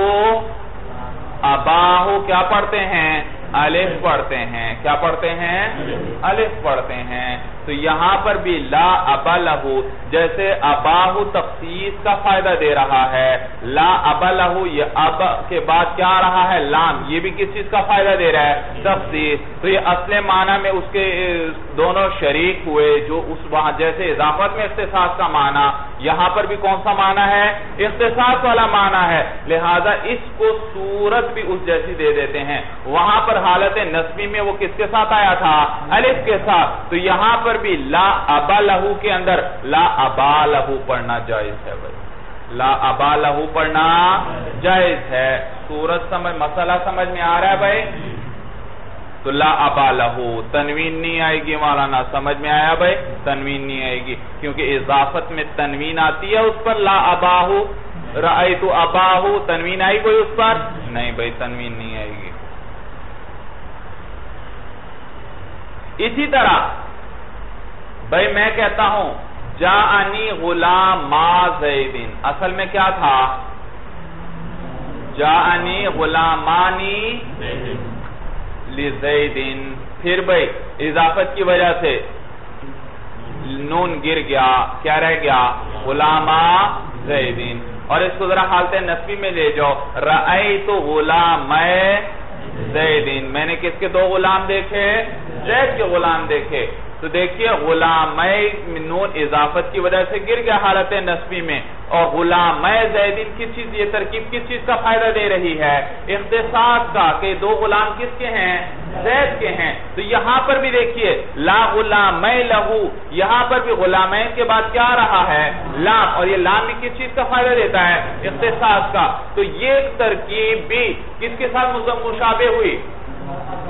Speaker 1: اباہو کیا پڑھتے ہیں؟ الف پڑھتے ہیں، کیا پڑھتے ہیں؟ الف پڑھتے ہیں۔ تو یہاں پر بھی لا ابا لہو، جیسے اباہو تخصیص کا فائدہ دے رہا ہے، لا ابا لہو یہ اب کے بعد کیا آ رہا ہے؟ لام، یہ بھی کس چیز کا فائدہ دے رہا ہے؟ تخصیص۔ تو یہ اصل معنی میں اس کے دونوں شریک ہوئے، جو اس وہاں جیسے اضافت میں اختصاص کا معنی، یہاں پر بھی کون سا معنی ہے؟ اختصاص والا معنی ہے، لہذا اس کو صورت بھی اس جیسی دے دیتے ہیں۔ وہاں پر حالت نصبی میں وہ کس کے ساتھ آیا تھا؟ الف کے ساتھ۔ تو یہاں پر بھی لا ابا لہو کے اندر لا ابا لہو پڑھنا جائز ہے بھائی، لا ابا لہو پڑھنا جائز ہے۔ صورت سمجھ مسئلہ سمجھ میں آ رہا ہے بھائی؟ تو لا ابا لہو تنوین نہیں آئے گی مولانا، سمجھ میں آیا بھائی؟ تنوین نہیں آئے گی، کیونکہ اضافت میں تنوین آتی ہے اس پر۔ لا اباہو رأیتو اباہو تنوین آئی کوئی اس پر؟ نہیں بھائی، تنوین نہیں آئے گی۔ اسی طرح بھائی میں کہتا ہوں جاءنی غلام ما زیدین، اصل میں کیا تھا؟ جاءنی غلامانی لزیدین، پھر بھائی اضافت کی وجہ سے نون گر گیا، کیا رہ گیا؟ غلاما زیدین۔ اور اس کو ذرا حالت نصبی میں لے جاؤ، رأیت غلام زیدین، میں نے کس کے دو غلام دیکھے؟ زید کے غلام دیکھے۔ تو دیکھیے غلام نون اضافت کی وجہ سے گر گیا حالت نصبی میں، اور غلام زیدین کس چیز، یہ ترکیب کس چیز کا فائدہ دے رہی ہے؟ اختصاص کا، کہ دو غلام کس کے ہیں؟ زید کے ہیں۔ تو یہاں پر بھی دیکھیے لا غلام لہو، یہاں پر بھی غلامین کے بعد کیا آ رہا ہے؟ لام، اور یہ لام بھی کس چیز کا فائدہ دیتا ہے؟ اختصاص کا۔ تو یہ ترکیب بھی کس کے ساتھ مشابہ ہوئی؟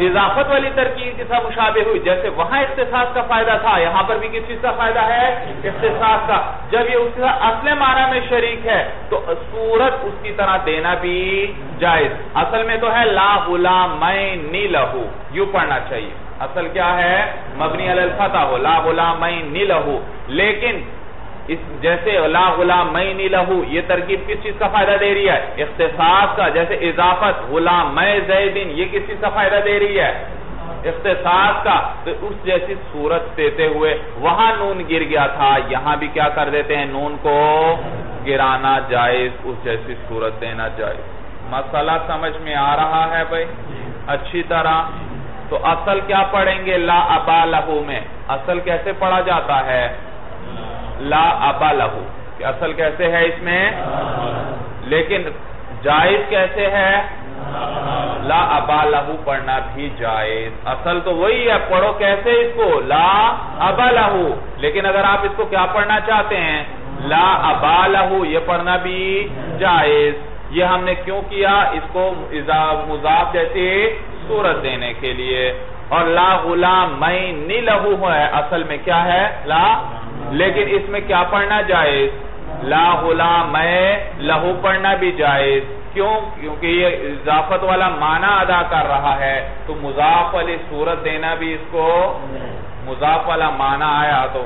Speaker 1: اضافت والی ترکیب کے ساتھ مشابہ ہوئی، جیسے وہاں اختصاص کا فائدہ تھا، یہاں پر بھی کس چیز کا فائدہ ہے؟ اختصاص کا۔ جب یہ اس کا اصل معنی میں شریک ہے تو صورت اس کی طرح دینا بھی جائز۔ اصل میں تو ہے لا غلامین لہو، یوں پڑھنا چاہیے۔ اصل کیا ہے؟ مبنی علی الفتح ہو، لا غلامین لہو، لیکن اس جیسے لا غلامین لہو یہ ترکیب کس چیز کا فائدہ دے رہی ہے؟ اختصاص کا۔ جیسے اضافت غلام زیدین یہ کس چیز کا فائدہ دے رہی ہے؟ اختصاص کا۔ تو اس جیسی صورت دیتے ہوئے وہاں نون گر گیا تھا، یہاں بھی کیا کر دیتے ہیں؟ نون کو گرانا جائز، اس جیسی صورت دینا جائز۔ مسئلہ سمجھ میں آ رہا ہے بھائی اچھی طرح؟ تو اصل کیا پڑھیں گے لا ابا لہو میں؟ اصل کیسے پڑھا جاتا ہے؟ لا ابا لہو، اصل کیسے ہے اس میں؟ لیکن جائز کیسے ہے؟ لا ابا لہو پڑھنا بھی جائز۔ اصل تو وہی ہے، پڑھو کیسے اس کو؟ لا ابا لہو، لیکن اگر آپ اس کو کیا پڑھنا چاہتے ہیں؟ لا ابا لہو، یہ پڑھنا بھی جائز۔ یہ ہم نے کیوں کیا؟ اس کو مضاف جیسی صورت دینے کے لیے۔ اور لا غلامین لہو ہے، اصل میں کیا ہے؟ لا، لیکن اس میں کیا پڑھنا جائز؟ لا غلامین لہو پڑھنا بھی جائز۔ کیوں؟ کیونکہ یہ اضافت والا معنی ادا کر رہا ہے، تو مضاف والی صورت دینا بھی اس کو، مضاف والا معنی آیا تو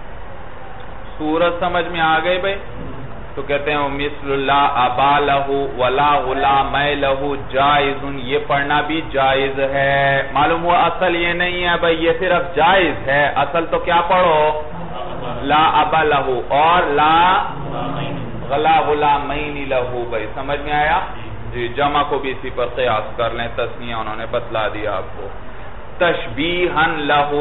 Speaker 1: صورت سمجھ میں آ گئی بھئی؟ تو کہتے ہیں مثل لا ابا لہو ولا غلامین لہو جائز، یہ پڑھنا بھی جائز ہے۔ معلوم ہوا اصل یہ نہیں ہے بھئی، یہ صرف جائز ہے۔ اصل تو کیا پڑھو؟ لا ابا لہو اور لا غلا غلامین لہو۔ بھئی سمجھ میں آیا؟ جی، جمع کو بھی اسی پر قیاس کر لیں، تثنیہ انہوں نے بتلا دیا آپ کو۔ تشبیہن لہو،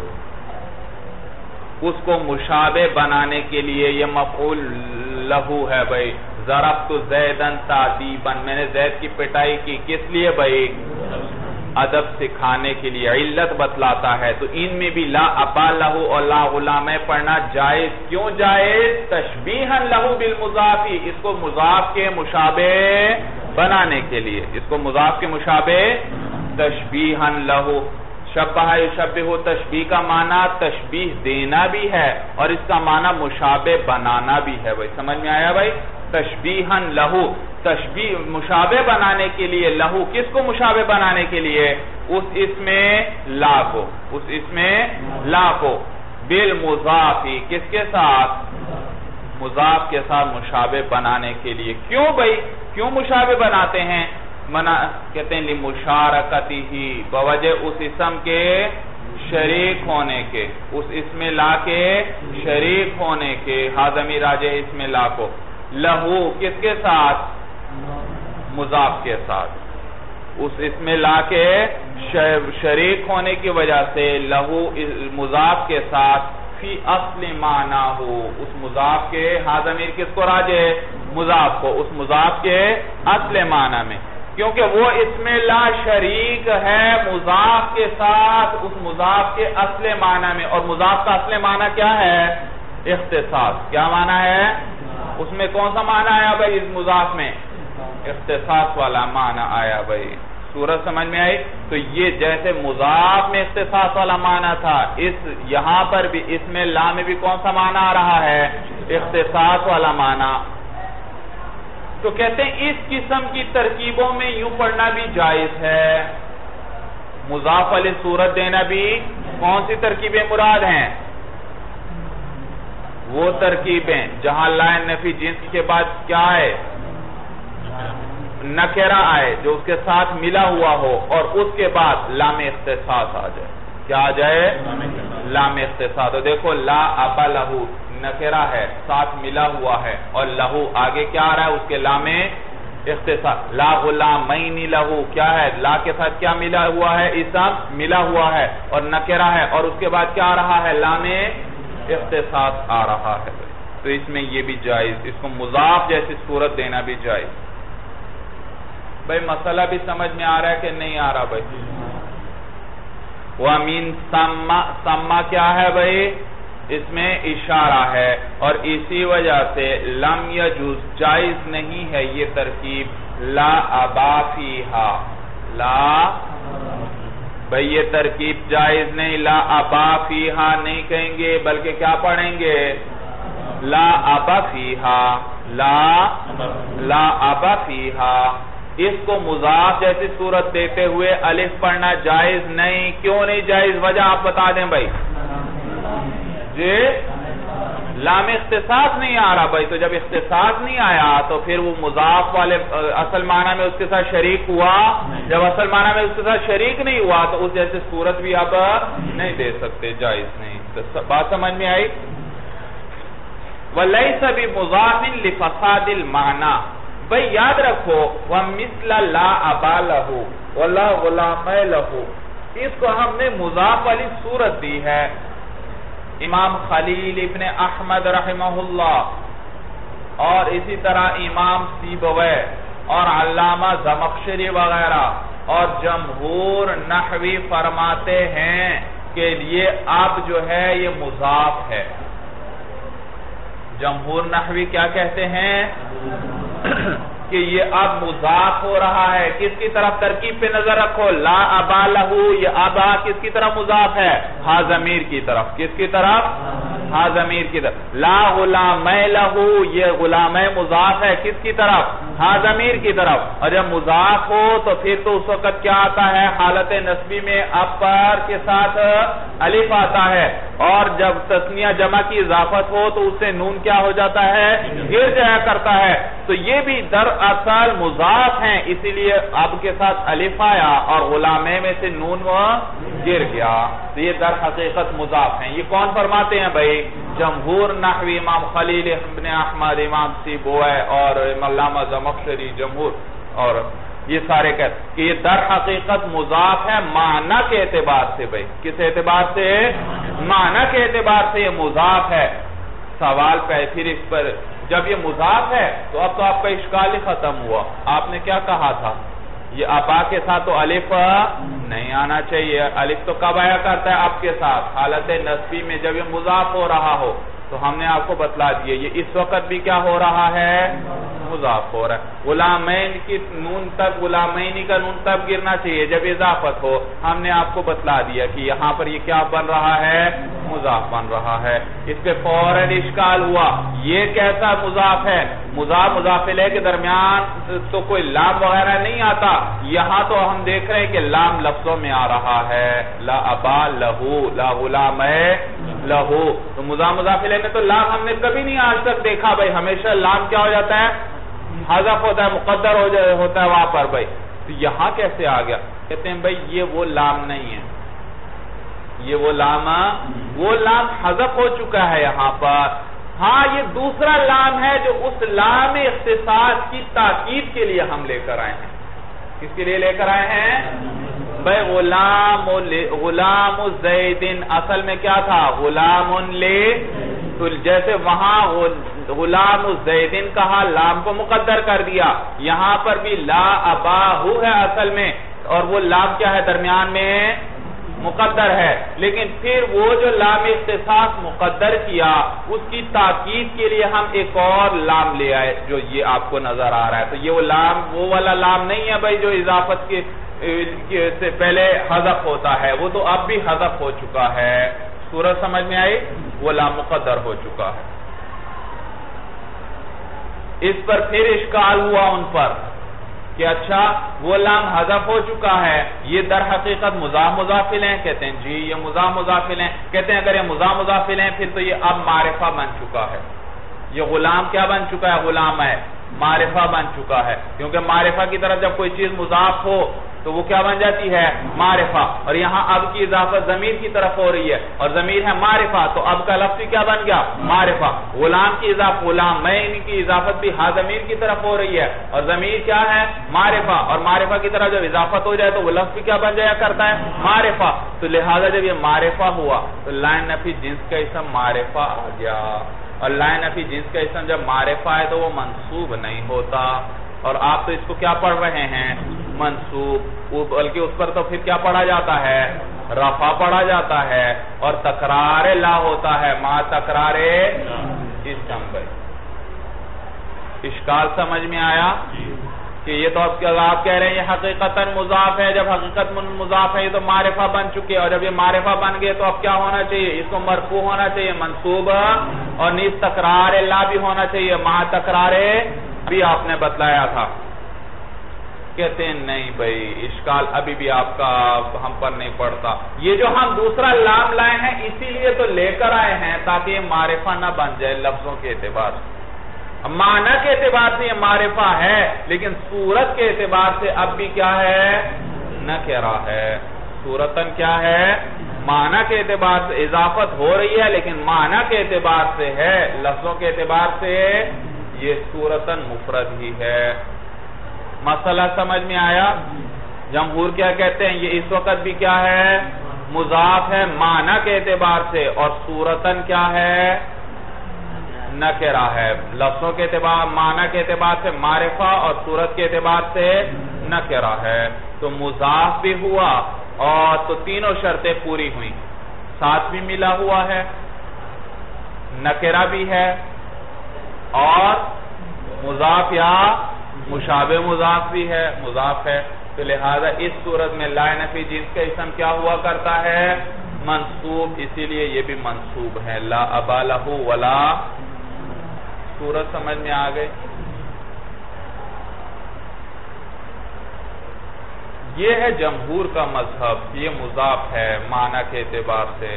Speaker 1: اس کو مشابہ بنانے کے لیے یہ مفعول لہو ہے بھئی۔ ضربت زیدن تعذیبا، میں نے زید کی پٹائی کی، کس لیے بھئی؟ ادب سکھانے کے لیے، علت بتلاتا ہے۔ تو ان میں بھی لا ابا لہو اور لا غلامین پڑھنا جائز۔ کیوں جائز؟ تشبیہن لہو بالمضافی، اس کو مضاف کے مشابہ بنانے کے لیے، اس کو مضاف کے مشابہ تشبیہن لہو۔ شبہ یشبہ، تشبیہ کا معنی تشبیہ دینا بھی ہے اور اس کا معنی مشابہ بنانا بھی ہے بھائی۔ سمجھ میں آیا بھائی؟ تشبیہن لہو، تشبیہ مشابہ بنانے کے لیے، لہو کس کو مشابہ بنانے کے لیے؟ اس اسم لا کو، اس اسم لا کو بالمضافی، کس کے ساتھ؟ مضاف کے ساتھ مشابہ بنانے کے لیے۔ کیوں بھائی؟ کیوں مشابہ بناتے ہیں؟ منا کہتے ہیں لمشارکتی ہی، بوجہ اس اسم کے شریک ہونے کے، اس اسم لا کے شریک ہونے کے، حاضمی راجع اسم لا کو، لہو کس کے ساتھ؟ مضاف کے ساتھ، اس اسم لا کے شریک ہونے کی وجہ سے لہو مضاف کے ساتھ فی اصل معنی ہو، اس مضاف کے، حاضمیر کس کو راجع؟ مضاف کو، اس مضاف کے اصل معنی میں، کیونکہ وہ اسم لا شریک ہے مضاف کے ساتھ اس مضاف کے اصل معنی میں، اور مضاف کا اصل معنی کیا ہے؟ اختصاص۔ کیا معنی ہے؟ اس میں کون سا معنی آیا بھائی اس مضاف میں؟ اختصاص والا معنی آیا بھائی۔ صورت سمجھ میں آئی؟ تو یہ جیسے مضاف میں اختصاص والا معنی تھا، اس یہاں پر بھی اسم لا میں بھی کون سا معنی آ رہا ہے؟ اختصاص والا معنی۔ تو کہتے ہیں اس قسم کی ترکیبوں میں یوں پڑھنا بھی جائز ہے۔ مضاف والی صورت دینا بھی، کون سی ترکیبیں مراد ہیں؟ وہ ترکیبیں جہاں لا نفی جنس کے بعد کیا ہے؟ نکرہ آئے جو اس کے ساتھ ملا ہوا ہو، اور اس کے بعد لام اختصاص آ جائے۔ کیا آ جائے؟ لام اختصاص۔ تو دیکھو لا ابا لہو نکرہ ہے، ساتھ ملا ہوا ہے، اور لہو آگے کیا آ رہا ہے؟ اس کے لام اختصاص۔ لا غلامین لہو کیا ہے؟ لا کے ساتھ کیا ملا ہوا ہے؟ اسم ملا ہوا ہے اور نکرہ ہے، اور اس کے بعد کیا آ رہا ہے؟ لام اختصاص آ رہا ہے۔ تو اس میں یہ بھی جائز، اس کو مضاف جیسی صورت دینا بھی جائز۔ بھئی مسئلہ بھی سمجھ میں آ رہا ہے کہ نہیں آ رہا بھئی؟ وَمِن سَمَّا، سَمَّا کیا ہے بھئی؟ اس میں اشارہ ہے، اور اسی وجہ سے لم یجوز جائز نہیں ہے یہ ترکیب لا ابا فیہا، لا بھئی یہ ترکیب جائز نہیں، لا ابا فیہا نہیں کہیں گے، بلکہ کیا پڑھیں گے؟ لا ابا فیہا، لا لا ابا فیہا۔ اس کو مضاف جیسی صورت دیتے ہوئے الف پڑھنا جائز نہیں۔ کیوں نہیں جائز؟ وجہ آپ بتا دیں بھائی۔ جی لام اختصاص نہیں آ رہا بھائی، تو جب اختصاص نہیں آیا تو پھر وہ مضاف والے اصل معنی میں اس کے ساتھ شریک ہوا، جب اصل معنی میں اس کے ساتھ شریک نہیں ہوا تو اس جیسے صورت بھی اب نہیں دے سکتے، جائز نہیں۔ تو بات سمجھ میں آئی؟ وَلَيْسَ بِمُضَافٍ لِفَسَادِ الْمَعْنَى، بھئی یاد رکھو وَمِثْلَ لَا أَبَا لَهُ وَلَا غُلَامَ لَهُ، اس کو ہم نے مضاف والی صورت دی ہے۔ امام خلیل ابن احمد رحمہ اللہ اور اسی طرح امام سیبوی اور علامہ زمخشری وغیرہ اور جمہور نحوی فرماتے ہیں کہ یہ اب جو ہے یہ مضاف ہے۔ جمہور نحوی کیا کہتے ہیں؟ کہ یہ اب مضاف ہو رہا ہے۔ کس کی طرف؟ ترکیب پہ نظر رکھو، لا ابا لہو، یہ ابا کس کی طرف مضاف ہے؟ ہا ضمیر کی طرف۔ کس کی طرف؟ ہا ضمیر کی طرف۔ لا غلام لہو، یہ غلام مضاف ہے کس کی طرف؟ ہا ضمیر کی طرف۔ اور جب مضاف ہو تو پھر تو اس وقت کیا آتا ہے؟ حالت نسبی میں اب پر کے ساتھ الف آتا ہے، اور جب تثنیہ جمع کی اضافت ہو تو اس سے نون کیا ہو جاتا ہے؟ گر جایا کرتا ہے۔ تو یہ بھی در اصل مضاف ہیں، اسی لیے اب کے ساتھ الف آیا اور غلامے میں سے نون وہ گر گیا، تو یہ در حقیقت مضاف ہیں۔ یہ کون فرماتے ہیں بھئی؟ جمہور نحوی، امام خلیل ابن احمد، امام سیبوی اور علامہ زمخشری، جمہور اور یہ سارے کہتے ہیں کہ یہ در حقیقت مضاف ہے معنی کے اعتبار سے۔ بھئی کس اعتبار سے؟ معنی کے اعتبار سے یہ مضاف ہے۔ سوال پہ پھر اس پر جب یہ مضاف ہے تو اب تو آپ کا اشکال ہی ختم ہوا۔ آپ نے کیا کہا تھا؟ یہ ابا کے ساتھ تو الف نہیں آنا چاہیے۔ الف تو کب آیا کرتا ہے؟ اب کے ساتھ حالت نسبی میں جب یہ مضاف ہو رہا ہو، تو ہم نے آپ کو بتلا دیا یہ اس وقت بھی کیا ہو رہا ہے؟ مضاف ہو رہا ہے۔ غلامین کی نون تک، غلامینی کا نون تب گرنا چاہیے جب اضافت ہو۔ ہم نے آپ کو بتلا دیا کہ یہاں پر یہ کیا بن رہا ہے؟ مضاف بن رہا ہے۔ اس پہ فوراً اشکال ہوا، یہ کیسا مضاف ہے؟ مضاف مضاف الیہ کے درمیان تو کوئی لام وغیرہ نہیں آتا، یہاں تو ہم دیکھ رہے ہیں کہ لام لفظوں میں آ رہا ہے۔ لا ابا لہو، لا غلام لہو، تو مضاف مضاف الیہ میں تو لام ہم نے کبھی نہیں آج تک دیکھا بھائی، ہمیشہ لام کیا ہو جاتا ہے؟ حذف ہوتا ہے، مقدر ہوتا ہے وہاں پر بھائی۔ تو یہاں کیسے آ گیا؟ کہتے ہیں بھائی یہ وہ لام نہیں ہے، یہ وہ لام وہ لام حذف ہو چکا ہے یہاں پر۔ ہاں یہ دوسرا لام ہے جو اس لام اختصاص کی تاکید کے لیے ہم لے کر آئے ہیں۔ کس کے لیے لے کر آئے ہیں؟ بھائی غلام غلام زیدن اصل میں کیا تھا؟ غلام لے، تو جیسے وہاں غلام زیدن کہا، لام کو مقدر کر دیا، یہاں پر بھی لا اباہو ہے اصل میں، اور وہ لام کیا ہے؟ درمیان میں مقدر ہے، لیکن پھر وہ جو لام اختصاص مقدر کیا اس کی تاکید کے لیے ہم ایک اور لام لے آئے جو یہ آپ کو نظر آ رہا ہے۔ تو یہ وہ لام وہ والا لام نہیں ہے بھائی جو اضافت کے سے پہلے حذف ہوتا ہے، وہ تو اب بھی حذف ہو چکا ہے۔ صورت سمجھ میں آئی؟ وہ لام مقدر ہو چکا ہے۔ اس پر پھر اشکال ہوا ان پر کہ اچھا وہ لام حذف ہو چکا ہے، یہ در حقیقت مضاف مضاف الیہ ہیں؟ کہتے ہیں جی یہ مضاف مضاف الیہ ہیں۔ کہتے ہیں اگر یہ مضاف مضاف الیہ ہیں پھر تو یہ اب معرفہ بن چکا ہے۔ یہ غلام کیا بن چکا ہے؟ غلام ہے، معرفہ بن چکا ہے، کیونکہ معرفہ کی طرف جب کوئی چیز مضاف ہو تو وہ کیا بن جاتی ہے؟ معرفہ۔ اور یہاں اب کی اضافت ضمیر کی طرف ہو رہی ہے، اور ضمیر ہے معرفہ، تو اب کا لفظ کیا بن گیا؟ معرفہ۔ غلام کی اضافت، غلامین کی اضافت بھی ہا ضمیر کی طرف ہو رہی ہے، اور ضمیر کیا ہے؟ معرفہ، اور معرفہ کی طرف جب اضافت ہو جائے تو وہ لفظ بھی کیا بن جایا کرتا ہے؟ معرفہ۔ تو لہذا جب یہ معرفہ ہوا تو لائن نفی جنس کا اسم معرفہ آ گیا، اور لائن نفی جنس کا اسم جب معرفہ ہے تو وہ منصوب نہیں ہوتا، اور آپ تو اس کو کیا پڑھ رہے ہیں؟ منصوب، بلکہ اس پر تو پھر کیا پڑھا جاتا ہے؟ رفع پڑھا جاتا ہے، اور تکرار لا ہوتا ہے، ما تکرار اسم۔ بھائی اشکال سمجھ میں آیا؟ کہ یہ تو آپ کہہ رہے ہیں یہ حقیقتاً مضاف ہے، جب حقیقت مضاف ہے یہ تو معرفہ بن چکے، اور جب یہ معرفہ بن گئے تو اب کیا ہونا چاہیے؟ اس کو مرفوع ہونا چاہیے، منصوب، اور نیز تکرار لا بھی ہونا چاہیے، مع تکرار بھی آپ نے بتلایا تھا۔ کہتے ہیں نہیں بھائی، اشکال ابھی بھی آپ کا ہم پر نہیں پڑتا، یہ جو ہم دوسرا لام لائے ہیں اسی لیے تو لے کر آئے ہیں تاکہ یہ معرفہ نہ بن جائے لفظوں کے اعتبار سے۔ معنی کے اعتبار سے یہ معرفہ ہے، لیکن صورت کے اعتبار سے اب بھی کیا ہے؟ نکرہ ہے۔ صورتاً کیا ہے؟ معنی کے اعتبار سے اضافت ہو رہی ہے، لیکن معنی کے اعتبار سے ہے، لفظوں کے اعتبار سے یہ صورتاً مفرد ہی ہے۔ مسئلہ سمجھ میں آیا؟ جمہور کیا کہتے ہیں؟ یہ اس وقت بھی کیا ہے؟ مضاف ہے معنی کے اعتبار سے، اور صورتاً کیا ہے؟ نکرہ ہے۔ لفظوں کے اعتبار، معنی کے اعتبار سے معرفہ، اور صورت کے اعتبار سے نکرہ ہے۔ تو مضاف بھی ہوا، اور تو تینوں شرطیں پوری ہوئیں، ساتھ بھی ملا ہوا ہے، نکرہ بھی ہے، اور مضاف یا مشابہ مضاف بھی ہے، مضاف ہے۔ تو لہذا اس صورت میں لا نفی جنس کا اسم کیا ہوا کرتا ہے؟ منصوب، اسی لیے یہ بھی منصوب ہے، لا ابا لہو ولا۔ صورت سمجھ میں آ گئی؟ یہ ہے جمہور کا مذہب، یہ مضاف ہے معنی کے اعتبار سے۔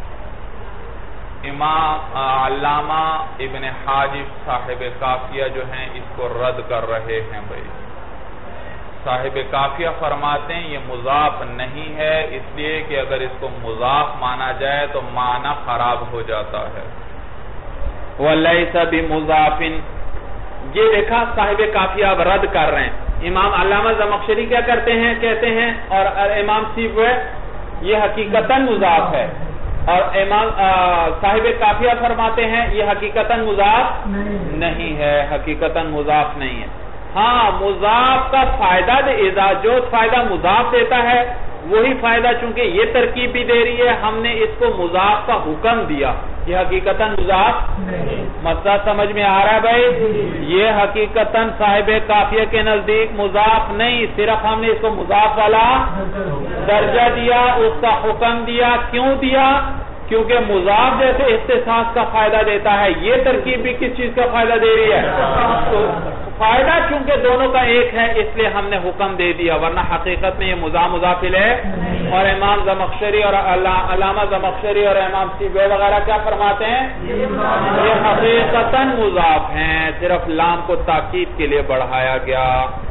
Speaker 1: امام علامہ ابن حاجب صاحب کافیہ جو ہیں اس کو رد کر رہے ہیں بھائی۔ صاحب کافیہ فرماتے ہیں یہ مضاف نہیں ہے، اس لیے کہ اگر اس کو مضاف مانا جائے تو معنی خراب ہو جاتا ہے۔ وَلَيْسَ بِمُضَافٍ، یہ دیکھا صاحب کافیہ اب رد کر رہے ہیں۔ امام علامہ زمخشری کیا کرتے ہیں؟ کہتے ہیں، اور امام سیبوی یہ حقیقتاً مضاف ہے، اور امام صاحب کافیہ فرماتے ہیں یہ حقیقتاً مضاف نہیں ہے، حقیقتاً مضاف نہیں ہے۔ ہاں مضاف کا فائدہ دے، جو فائدہ مضاف دیتا ہے وہی فائدہ چونکہ یہ ترکیب بھی دے رہی ہے، ہم نے اس کو مضاف کا حکم دیا، یہ حقیقتاً مضاف مسئلہ سمجھ میں آ رہا ہے بھائی؟ یہ حقیقتاً صاحب کافیہ کے نزدیک مضاف نہیں، صرف ہم نے اس کو مضاف والا درجہ دیا، اس کا حکم دیا۔ کیوں دیا؟ کیونکہ مضاف جیسے اختصاص کا فائدہ دیتا ہے، یہ ترکیب بھی کس چیز کا فائدہ دے رہی ہے؟ تو فائدہ چونکہ دونوں کا ایک ہے اس لیے ہم نے حکم دے دیا، ورنہ حقیقت میں یہ مضاف مضافل ہے۔ اور امام زمخشری اور علامہ زمخشری اور امام سیبوی وغیرہ کیا فرماتے ہیں؟ یہ حقیقتاً مضاف ہیں، صرف لام کو تاکید کے لیے بڑھایا گیا۔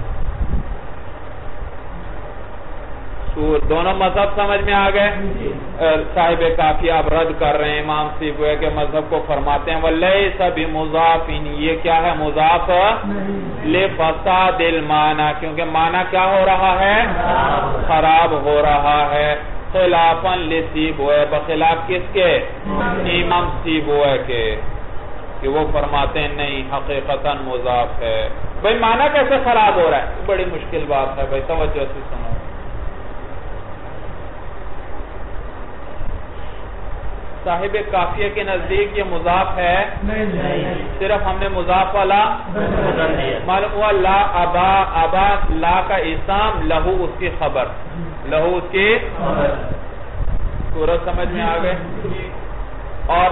Speaker 1: دونوں مذہب سمجھ میں آ گئے؟ صاحب کافی آپ رد کر رہے ہیں امام سیبوی کے مذہب کو، فرماتے ہیں وَلَيْسَ بِمُضَافٍ، یہ کیا ہے؟ مضاف لِفَسَادِ الْمَانَى، کیونکہ معنی کیا ہو رہا ہے؟ خراب ہو رہا ہے۔ خلافاً لِسِیبوی، بخلاف کس کے؟ امام سیبوی کے، کہ وہ فرماتے ہیں نہیں حقیقتاً مضاف ہے۔ بھئی معنی کیسے خراب ہو رہا ہے؟ بڑی مشکل بات ہے بھئی، توجہ سے سنو۔ صاحب کافیہ کے نزدیک یہ مضاف ہے، صرف ہم نے مضاف والا معلوم ہوا، لا ابا، ابا لا کا اسم، لہو اس کی خبر، لہو اس کی صورت سمجھ میں آ گئے۔ اور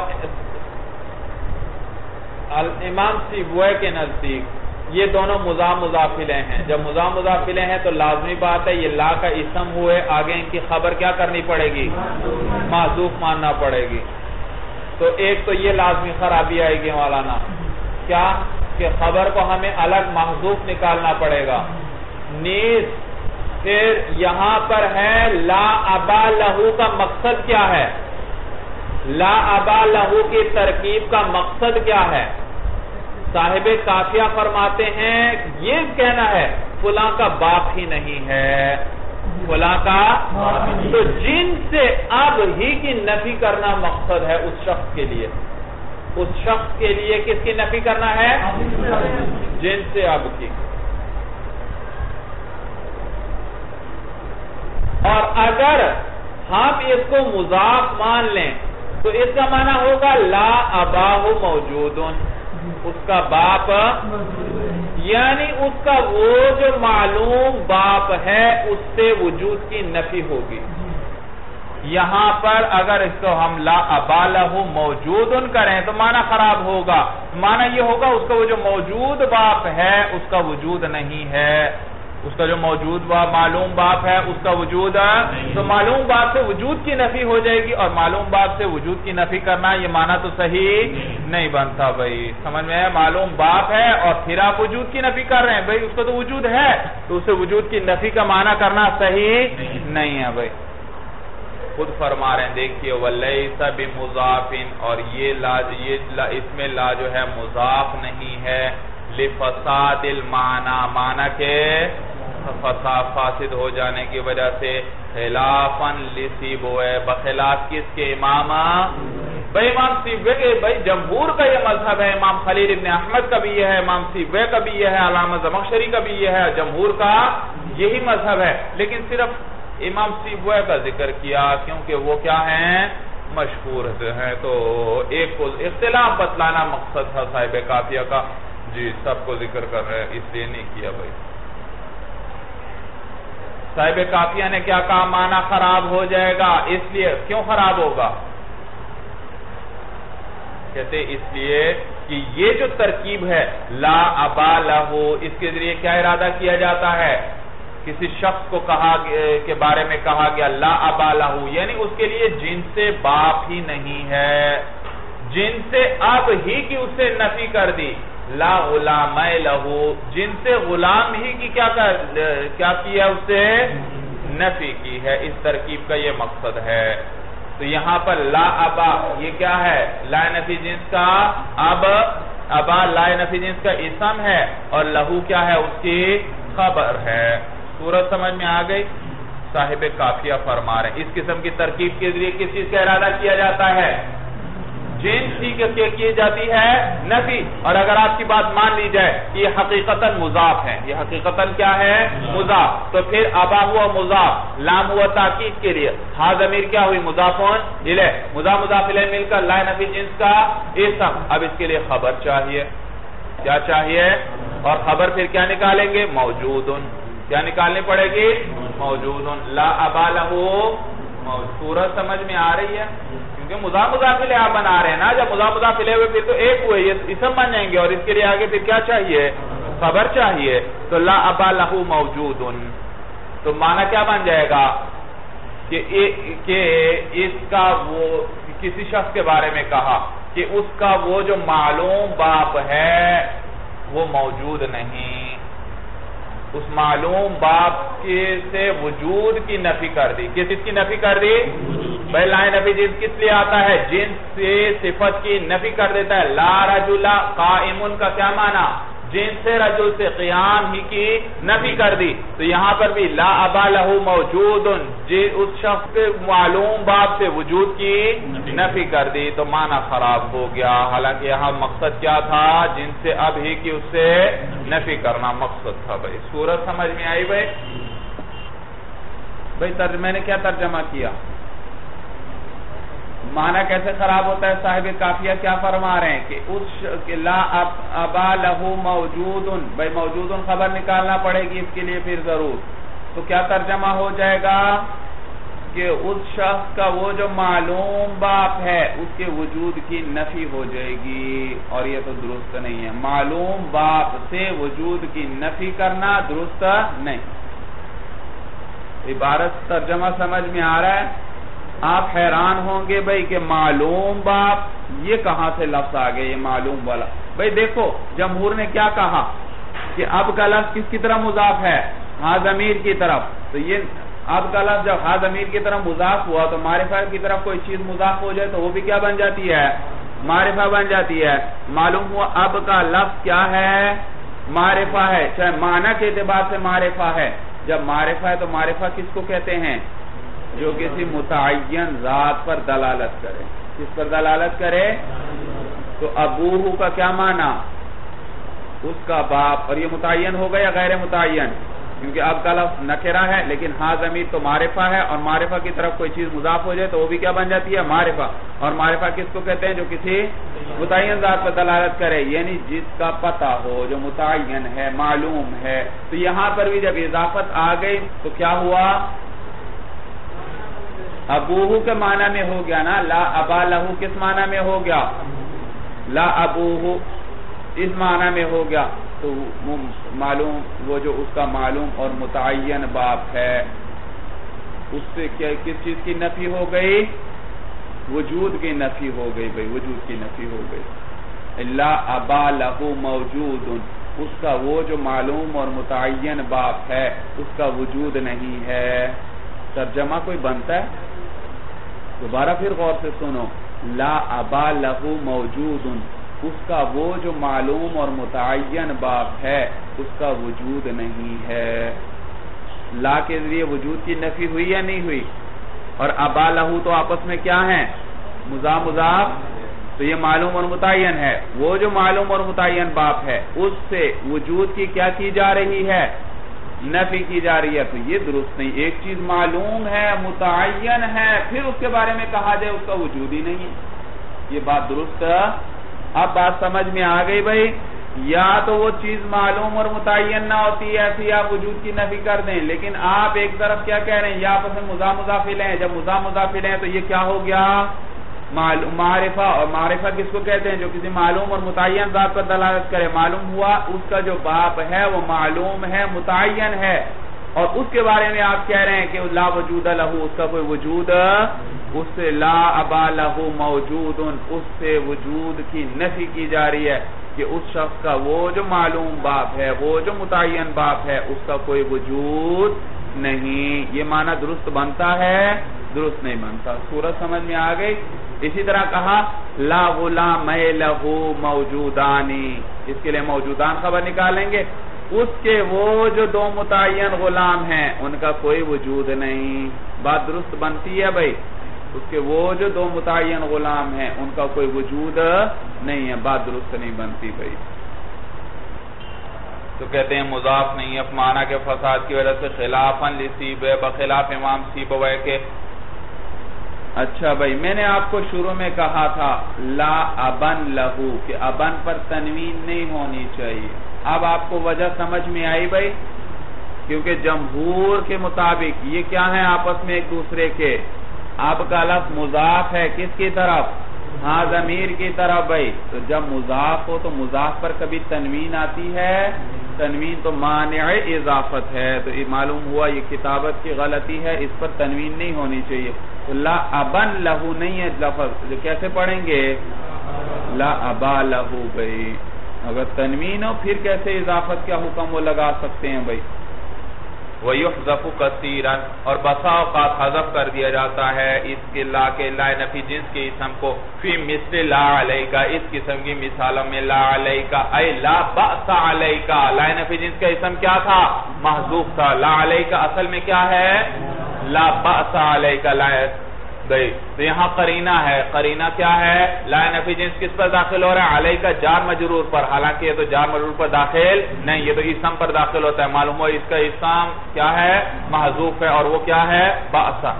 Speaker 1: امام سیبوی کے نزدیک یہ دونوں مضاف مضافلے ہیں، جب مضاف مضافلے ہیں تو لازمی بات ہے یہ لا کا اسم ہوئے، آگے ان کی خبر کیا کرنی پڑے گی؟ محذوف ماننا پڑے گی۔ تو ایک تو یہ لازمی خرابی آئے گی مولانا، کیا کہ خبر کو ہمیں الگ محذوف نکالنا پڑے گا۔ نیز پھر یہاں پر ہے لا ابا لہو کا مقصد کیا ہے؟ لا ابا لہو کی ترکیب کا مقصد کیا ہے؟ صاحب کافیہ فرماتے ہیں یہ کہنا ہے فلاں کا باپ ہی نہیں ہے، فلاں کا، تو جن سے اب ہی کی نفی کرنا مقصد ہے اس شخص کے لیے، اس شخص کے لیے کس کی نفی کرنا ہے؟ جن سے اب کی۔ اور اگر ہم اس کو مضاف مان لیں تو اس کا معنی ہوگا لا اباہ موجودن، اس کا باپ، یعنی اس کا وہ جو معلوم باپ ہے اس سے وجود کی نفی ہوگی. یہاں پر اگر اس کو ہم لا ابا لہو موجودن کریں تو معنی خراب ہوگا. معنی یہ ہوگا اس کا وہ جو موجود باپ ہے اس کا وجود نہیں ہے. اس کا جو موجود باپ معلوم باپ ہے اس کا وجود تو معلوم باپ سے وجود کی نفی ہو جائے گی, اور معلوم باپ سے وجود کی نفی کرنا یہ معنی تو صحیح نہیں بنتا. بھائی سمجھ میں ہے, معلوم باپ ہے اور پھر آپ وجود کی نفی کر رہے ہیں. بھائی اس کا تو وجود ہے تو اسے وجود کی نفی کا معنی کرنا صحیح نہیں ہے. بھائی خود فرما رہے ہیں, دیکھئے وَلَيْسَ بِمُضَافٍ, اور یہ لا یہ لا اس میں لا جو ہے مضاف نہیں ہے. لِفَسَادِ الْمَعْنَى, معنی کے فساد فاسد ہو جانے کی وجہ سے. خلافاً لِسِيبوَيْ, بخلاف کس کے؟ امام بھائی امام سیبوے کے. بھائی جمہور کا یہ مذہب ہے, امام خلیل ابن احمد کا بھی یہ ہے, امام سیبوے کا بھی یہ ہے, علامہ زمخشری کا بھی یہ ہے, جمہور کا یہی مذہب ہے. لیکن صرف امام سیبوے کا ذکر کیا کیونکہ وہ کیا ہیں؟ مشہور ہیں. تو ایک کو اختلاف بتلانا مقصد تھا صاحب کافیہ کا. جی سب کو ذکر کر رہے ہیں اس لیے نہیں کیا. بھائی صاحب کافیہ نے کیا کہا؟ معنی خراب ہو جائے گا. اس لیے کیوں خراب ہوگا؟ کہتے اس لیے کہ یہ جو ترکیب ہے لا ابا لہو, اس کے ذریعے کیا ارادہ کیا جاتا ہے؟ کسی شخص کو کہا کے بارے میں کہا گیا لا ابا لہو, یعنی اس کے لیے جن سے باپ ہی نہیں ہے, جن سے اب ہی کی اس سے نفی کر دی. لا غلام لہو, جن سے غلام ہی کی کیا کیا کیا اس سے نفی کی ہے. اس ترکیب کا یہ مقصد ہے. تو یہاں پر لا ابا یہ کیا ہے؟ لا نفی جنس کا اب ابا لا نفی جنس کا اسم ہے, اور لہو کیا ہے؟ اس کی خبر ہے. صورت سمجھ میں آ گئی؟ صاحب کافیہ فرما رہے ہیں اس قسم کی ترکیب کے ذریعے کس چیز کا ارادہ کیا جاتا ہے؟ جنس کی کی جاتی ہے نفی. اور اگر آپ کی بات مان لی جائے کہ یہ حقیقتاً مضاف ہے, یہ حقیقتاً کیا ہے؟ مضاف, تو پھر ابا ہوا مضاف, لام ہوا تاکید کے لیے, ہا ضمیر کیا ہوئی؟ مضافون الیہ, مضاف مضاف الیہ مل کر لا نفی جنس کا اسم. اب اس کے لیے خبر چاہیے. کیا چاہیے؟ اور خبر پھر کیا نکالیں گے؟ موجودن. کیا نکالنی پڑے گی؟ موجودن. لا ابا لہو, صورت سمجھ میں آ رہی ہے؟ کیونکہ مضاف مضاف الیہ آپ بنا رہے ہیں نا, جب مضاف مضاف الیہ ہوئے پھر تو ایک ہوئے, یہ اسم بن جائیں گے, اور اس کے لیے آگے پھر کیا چاہیے؟ خبر چاہیے. تو لا ابا لہو موجودن, تو معنی کیا بن جائے گا؟ کہ اس کا وہ کسی شخص کے بارے میں کہا کہ اس کا وہ جو معلوم باپ ہے وہ موجود نہیں. اس معلوم باپ کے سے وجود کی نفی کر دی. کس چیز کی نفی کر دی؟ بھائی لا نفی جنس کس لیے آتا ہے؟ جنس سے صفت کی نفی کر دیتا ہے. لا رجل قائمن کا کیا معنی؟ جنس سے رجل سے قیام ہی کی نفی کر دی. تو یہاں پر بھی لا ابا لہو موجودن, اس شخص کے معلوم باپ سے وجود کی نفی کر دی, تو معنی خراب ہو گیا. حالانکہ یہاں مقصد کیا تھا؟ جنس سے اب ہی کی اس سے نفی کرنا مقصد تھا. بھائی صورت سمجھ میں آئی؟ بھائی بھائی میں نے کیا ترجمہ کیا؟ معنی کیسے خراب ہوتا ہے؟ صاحب کافیہ کیا فرما رہے ہیں کہ اس لا ابا لہو موجودن, بھائی موجودن خبر نکالنا پڑے گی اس کے لیے پھر ضرور. تو کیا ترجمہ ہو جائے گا کہ اس شخص کا وہ جو معلوم باپ ہے اس کے وجود کی نفی ہو جائے گی, اور یہ تو درست نہیں ہے. معلوم باپ سے وجود کی نفی کرنا درست نہیں. عبارت ترجمہ سمجھ میں آ رہا ہے؟ آپ حیران ہوں گے بھائی کہ معلوم باپ یہ کہاں سے لفظ آگئے, یہ معلوم والا. بھائی دیکھو جمہور نے کیا کہا کہ اب کا لفظ کس کی طرف مضاف ہے؟ ہا ضمیر کی طرف. تو یہ اب کا لفظ جب ہا ضمیر کی طرف مضاف ہوا تو معرفہ کی طرف کوئی چیز مضاف ہو جائے تو وہ بھی کیا بن جاتی ہے؟ معرفہ بن جاتی ہے. معلوم ہوا اب کا لفظ کیا ہے؟ معرفہ ہے, چاہے معنی کے اعتبار سے معرفہ ہے. جب معرفہ ہے تو معرفہ کس کو کہتے ہیں؟ جو کسی متعین ذات پر دلالت کرے. کس پر دلالت کرے؟ تو ابوہ کا کیا معنی؟ اس کا باپ. اور یہ متعین ہوگا یا غیر متعین؟ کیونکہ اب کا لفظ نکرہ ہے لیکن ہاں ضمیر تو معرفہ ہے، اور معرفہ کی طرف کوئی چیز مضاف ہو جائے تو وہ بھی کیا بن جاتی ہے؟ معرفہ. اور معرفہ کس کو کہتے ہیں؟ جو کسی متعین ذات پر دلالت کرے، یعنی جس کا پتہ ہو، جو متعین ہے، معلوم ہے. تو یہاں پر بھی جب اضافت آ گئی تو کیا ہوا؟ ابوہ کے معنی میں ہو گیا نا. لا ابا لہو کس معنی میں ہو گیا؟ لا ابوہ اس معنی میں ہو گیا. تو معلوم وہ جو اس کا معلوم اور متعین باپ ہے اس سے کیا کس چیز کی نفی ہو گئی؟ وجود کی نفی ہو گئی بھئی، وجود کی نفی ہو گئی. لا ابا لہو موجود، اس کا وہ جو معلوم اور متعین باپ ہے اس کا وجود نہیں ہے. ترجمہ کوئی بنتا ہے؟ دوبارہ پھر غور سے سنو. لا ابا لہو موجود، اس کا وہ جو معلوم اور متعین باپ ہے اس کا وجود نہیں ہے. لا کے ذریعے وجود کی نفی ہوئی یا نہیں ہوئی؟ اور ابا لہو تو آپس میں کیا ہیں؟ مضاف مضاف. تو یہ معلوم اور متعین ہے. وہ جو معلوم اور متعین باپ ہے اس سے وجود کی کیا کی جا رہی ہے؟ نفی کی جا رہی ہے. تو یہ درست نہیں. ایک چیز معلوم ہے، متعین ہے، پھر اس کے بارے میں کہا جائے اس کا وجود ہی نہیں ہے. یہ بات درست. اب بات سمجھ میں آ گئی بھائی. یا تو وہ چیز معلوم اور متعین نہ ہوتی ہے، ایسی آپ وجود کی نفی کر دیں، لیکن آپ ایک طرف کیا کہہ رہے ہیں؟ یا آپس میں مضاف مضاف الیہ ہیں. جب مضاف مضاف الیہ ہیں تو یہ کیا ہو گیا؟ معرفہ. اور معرفہ کس کو کہتے ہیں؟ جو کسی معلوم اور متعین ذات پر دلالت کرے. معلوم ہوا اس کا جو باپ ہے وہ معلوم ہے، متعین ہے، اور اس کے بارے میں آپ کہہ رہے ہیں کہ لا وجود لہو، اس کا کوئی وجود، اس سے لا ابا لہو موجود، اس سے وجود کی نفی کی جا رہی ہے کہ اس شخص کا وہ جو معلوم باپ ہے، وہ جو متعین باپ ہے، اس کا کوئی وجود نہیں. یہ معنی درست بنتا ہے؟ درست نہیں بنتا. صورت سمجھ میں آ گئی. اسی طرح کہا لا غلام لہو موجودانی، اس کے لیے موجودان خبر نکالیں گے. اس کے وہ جو دو متعین غلام ہیں ان کا کوئی وجود نہیں. بات درست بنتی ہے بھائی؟ اس کے وہ جو دو متعین غلام ہیں ان کا کوئی وجود نہیں ہے. بات درست نہیں بنتی بھائی. تو کہتے ہیں مضاف نہیں ہے معنی کے فساد کی وجہ سے خلافاً لسیبہ، بخلاف امام سیبویہ کے. اچھا بھائی، میں نے آپ کو شروع میں کہا تھا لا ابن لہو کہ ابن پر تنوین نہیں ہونی چاہیے. اب آپ کو وجہ سمجھ میں آئی بھائی؟ کیونکہ جمہور کے مطابق یہ کیا ہیں آپس میں ایک دوسرے کے. اب کا لفظ مضاف ہے کس کی طرف؟ ہاں ضمیر کی طرف بھائی. تو جب مضاف ہو تو مضاف پر کبھی تنوین آتی ہے؟ تنوین تو مانع اضافت ہے. تو یہ معلوم ہوا یہ کتابت کی غلطی ہے، اس پر تنوین نہیں ہونی چاہیے. تو لا ابن لہو نہیں ہے لفظ، جو کیسے پڑھیں گے؟ لا ابا لہو بھائی. اگر تنوین ہو پھر کیسے اضافت کا حکم وہ لگا سکتے ہیں بھائی؟ وَيُحْذَفُ كَثِيرًا، اور بسا اوقات حذف کر دیا جاتا ہے اس کے لا کے لا نفی جنس کے اسم کو فی مثل لا علیکا، اس قسم کی مثالوں میں لا علیکا اے لا بأس علیکا. لا نفی جنس کا اسم کیا تھا؟ محذوف تھا. لا علیکا اصل میں کیا ہے؟ لا بأس علیکا. لا گئی. تو یہاں قرینہ ہے. قرینہ کیا ہے؟ لا نفی جنس کس پر داخل ہو رہا ہے؟ علیہ کا جار مجرور پر. حالانکہ یہ تو جار مجرور پر داخل نہیں، یہ تو اسم پر داخل ہوتا ہے. معلوم ہو اس کا اسم کیا ہے؟ محذوف ہے، اور وہ کیا ہے؟ بأسا.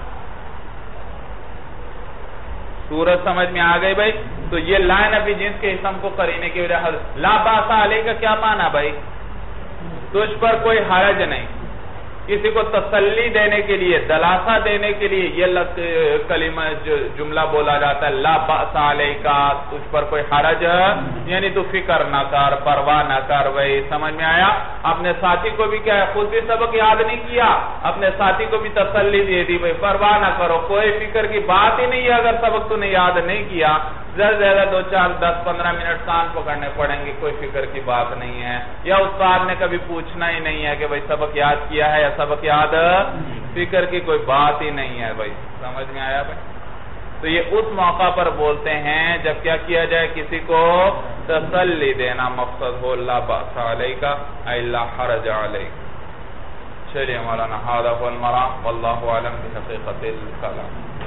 Speaker 1: صورت سمجھ میں آ گئی بھائی؟ تو یہ لا نفی جنس کے اسم کو قرینے کی وجہ لا بأسا علیہ کا کیا معنی بھائی؟ تجھ پر کوئی حرج نہیں. کسی کو تسلی دینے کے لیے، دلاسا دینے کے لیے یہ کلمہ جملہ بولا جاتا ہے لا بأس علیکا، تجھ پر کوئی حرج، یعنی تو فکر نہ کر، پرواہ نہ کر. بھائی سمجھ میں آیا؟ اپنے ساتھی کو بھی کیا ہے، خود بھی سبق یاد نہیں کیا، اپنے ساتھی کو بھی تسلی دے دی بھائی پرواہ نہ کرو، کوئی فکر کی بات ہی نہیں ہے. اگر سبق تو نے یاد نہیں کیا، زیادہ زیادہ دو چار دس پندرہ منٹ کان پکڑنے پڑیں گے، کوئی فکر کی بات نہیں ہے. یا استاد نے کبھی پوچھنا ہی نہیں ہے کہ بھائی سبق یاد کیا ہے یا سبق یاد، فکر کی کوئی بات ہی نہیں ہے. بھائی سمجھ میں آیا بھائی؟ تو یہ اس موقع پر بولتے ہیں جب کیا کیا جائے، کسی کو تسلی دینا مقصد ہو. لا بأس علیکا اے لا حرج علیک. چلیے مولانا، ھذا هو المرام واللہ اعلم بحقیقت الکلام.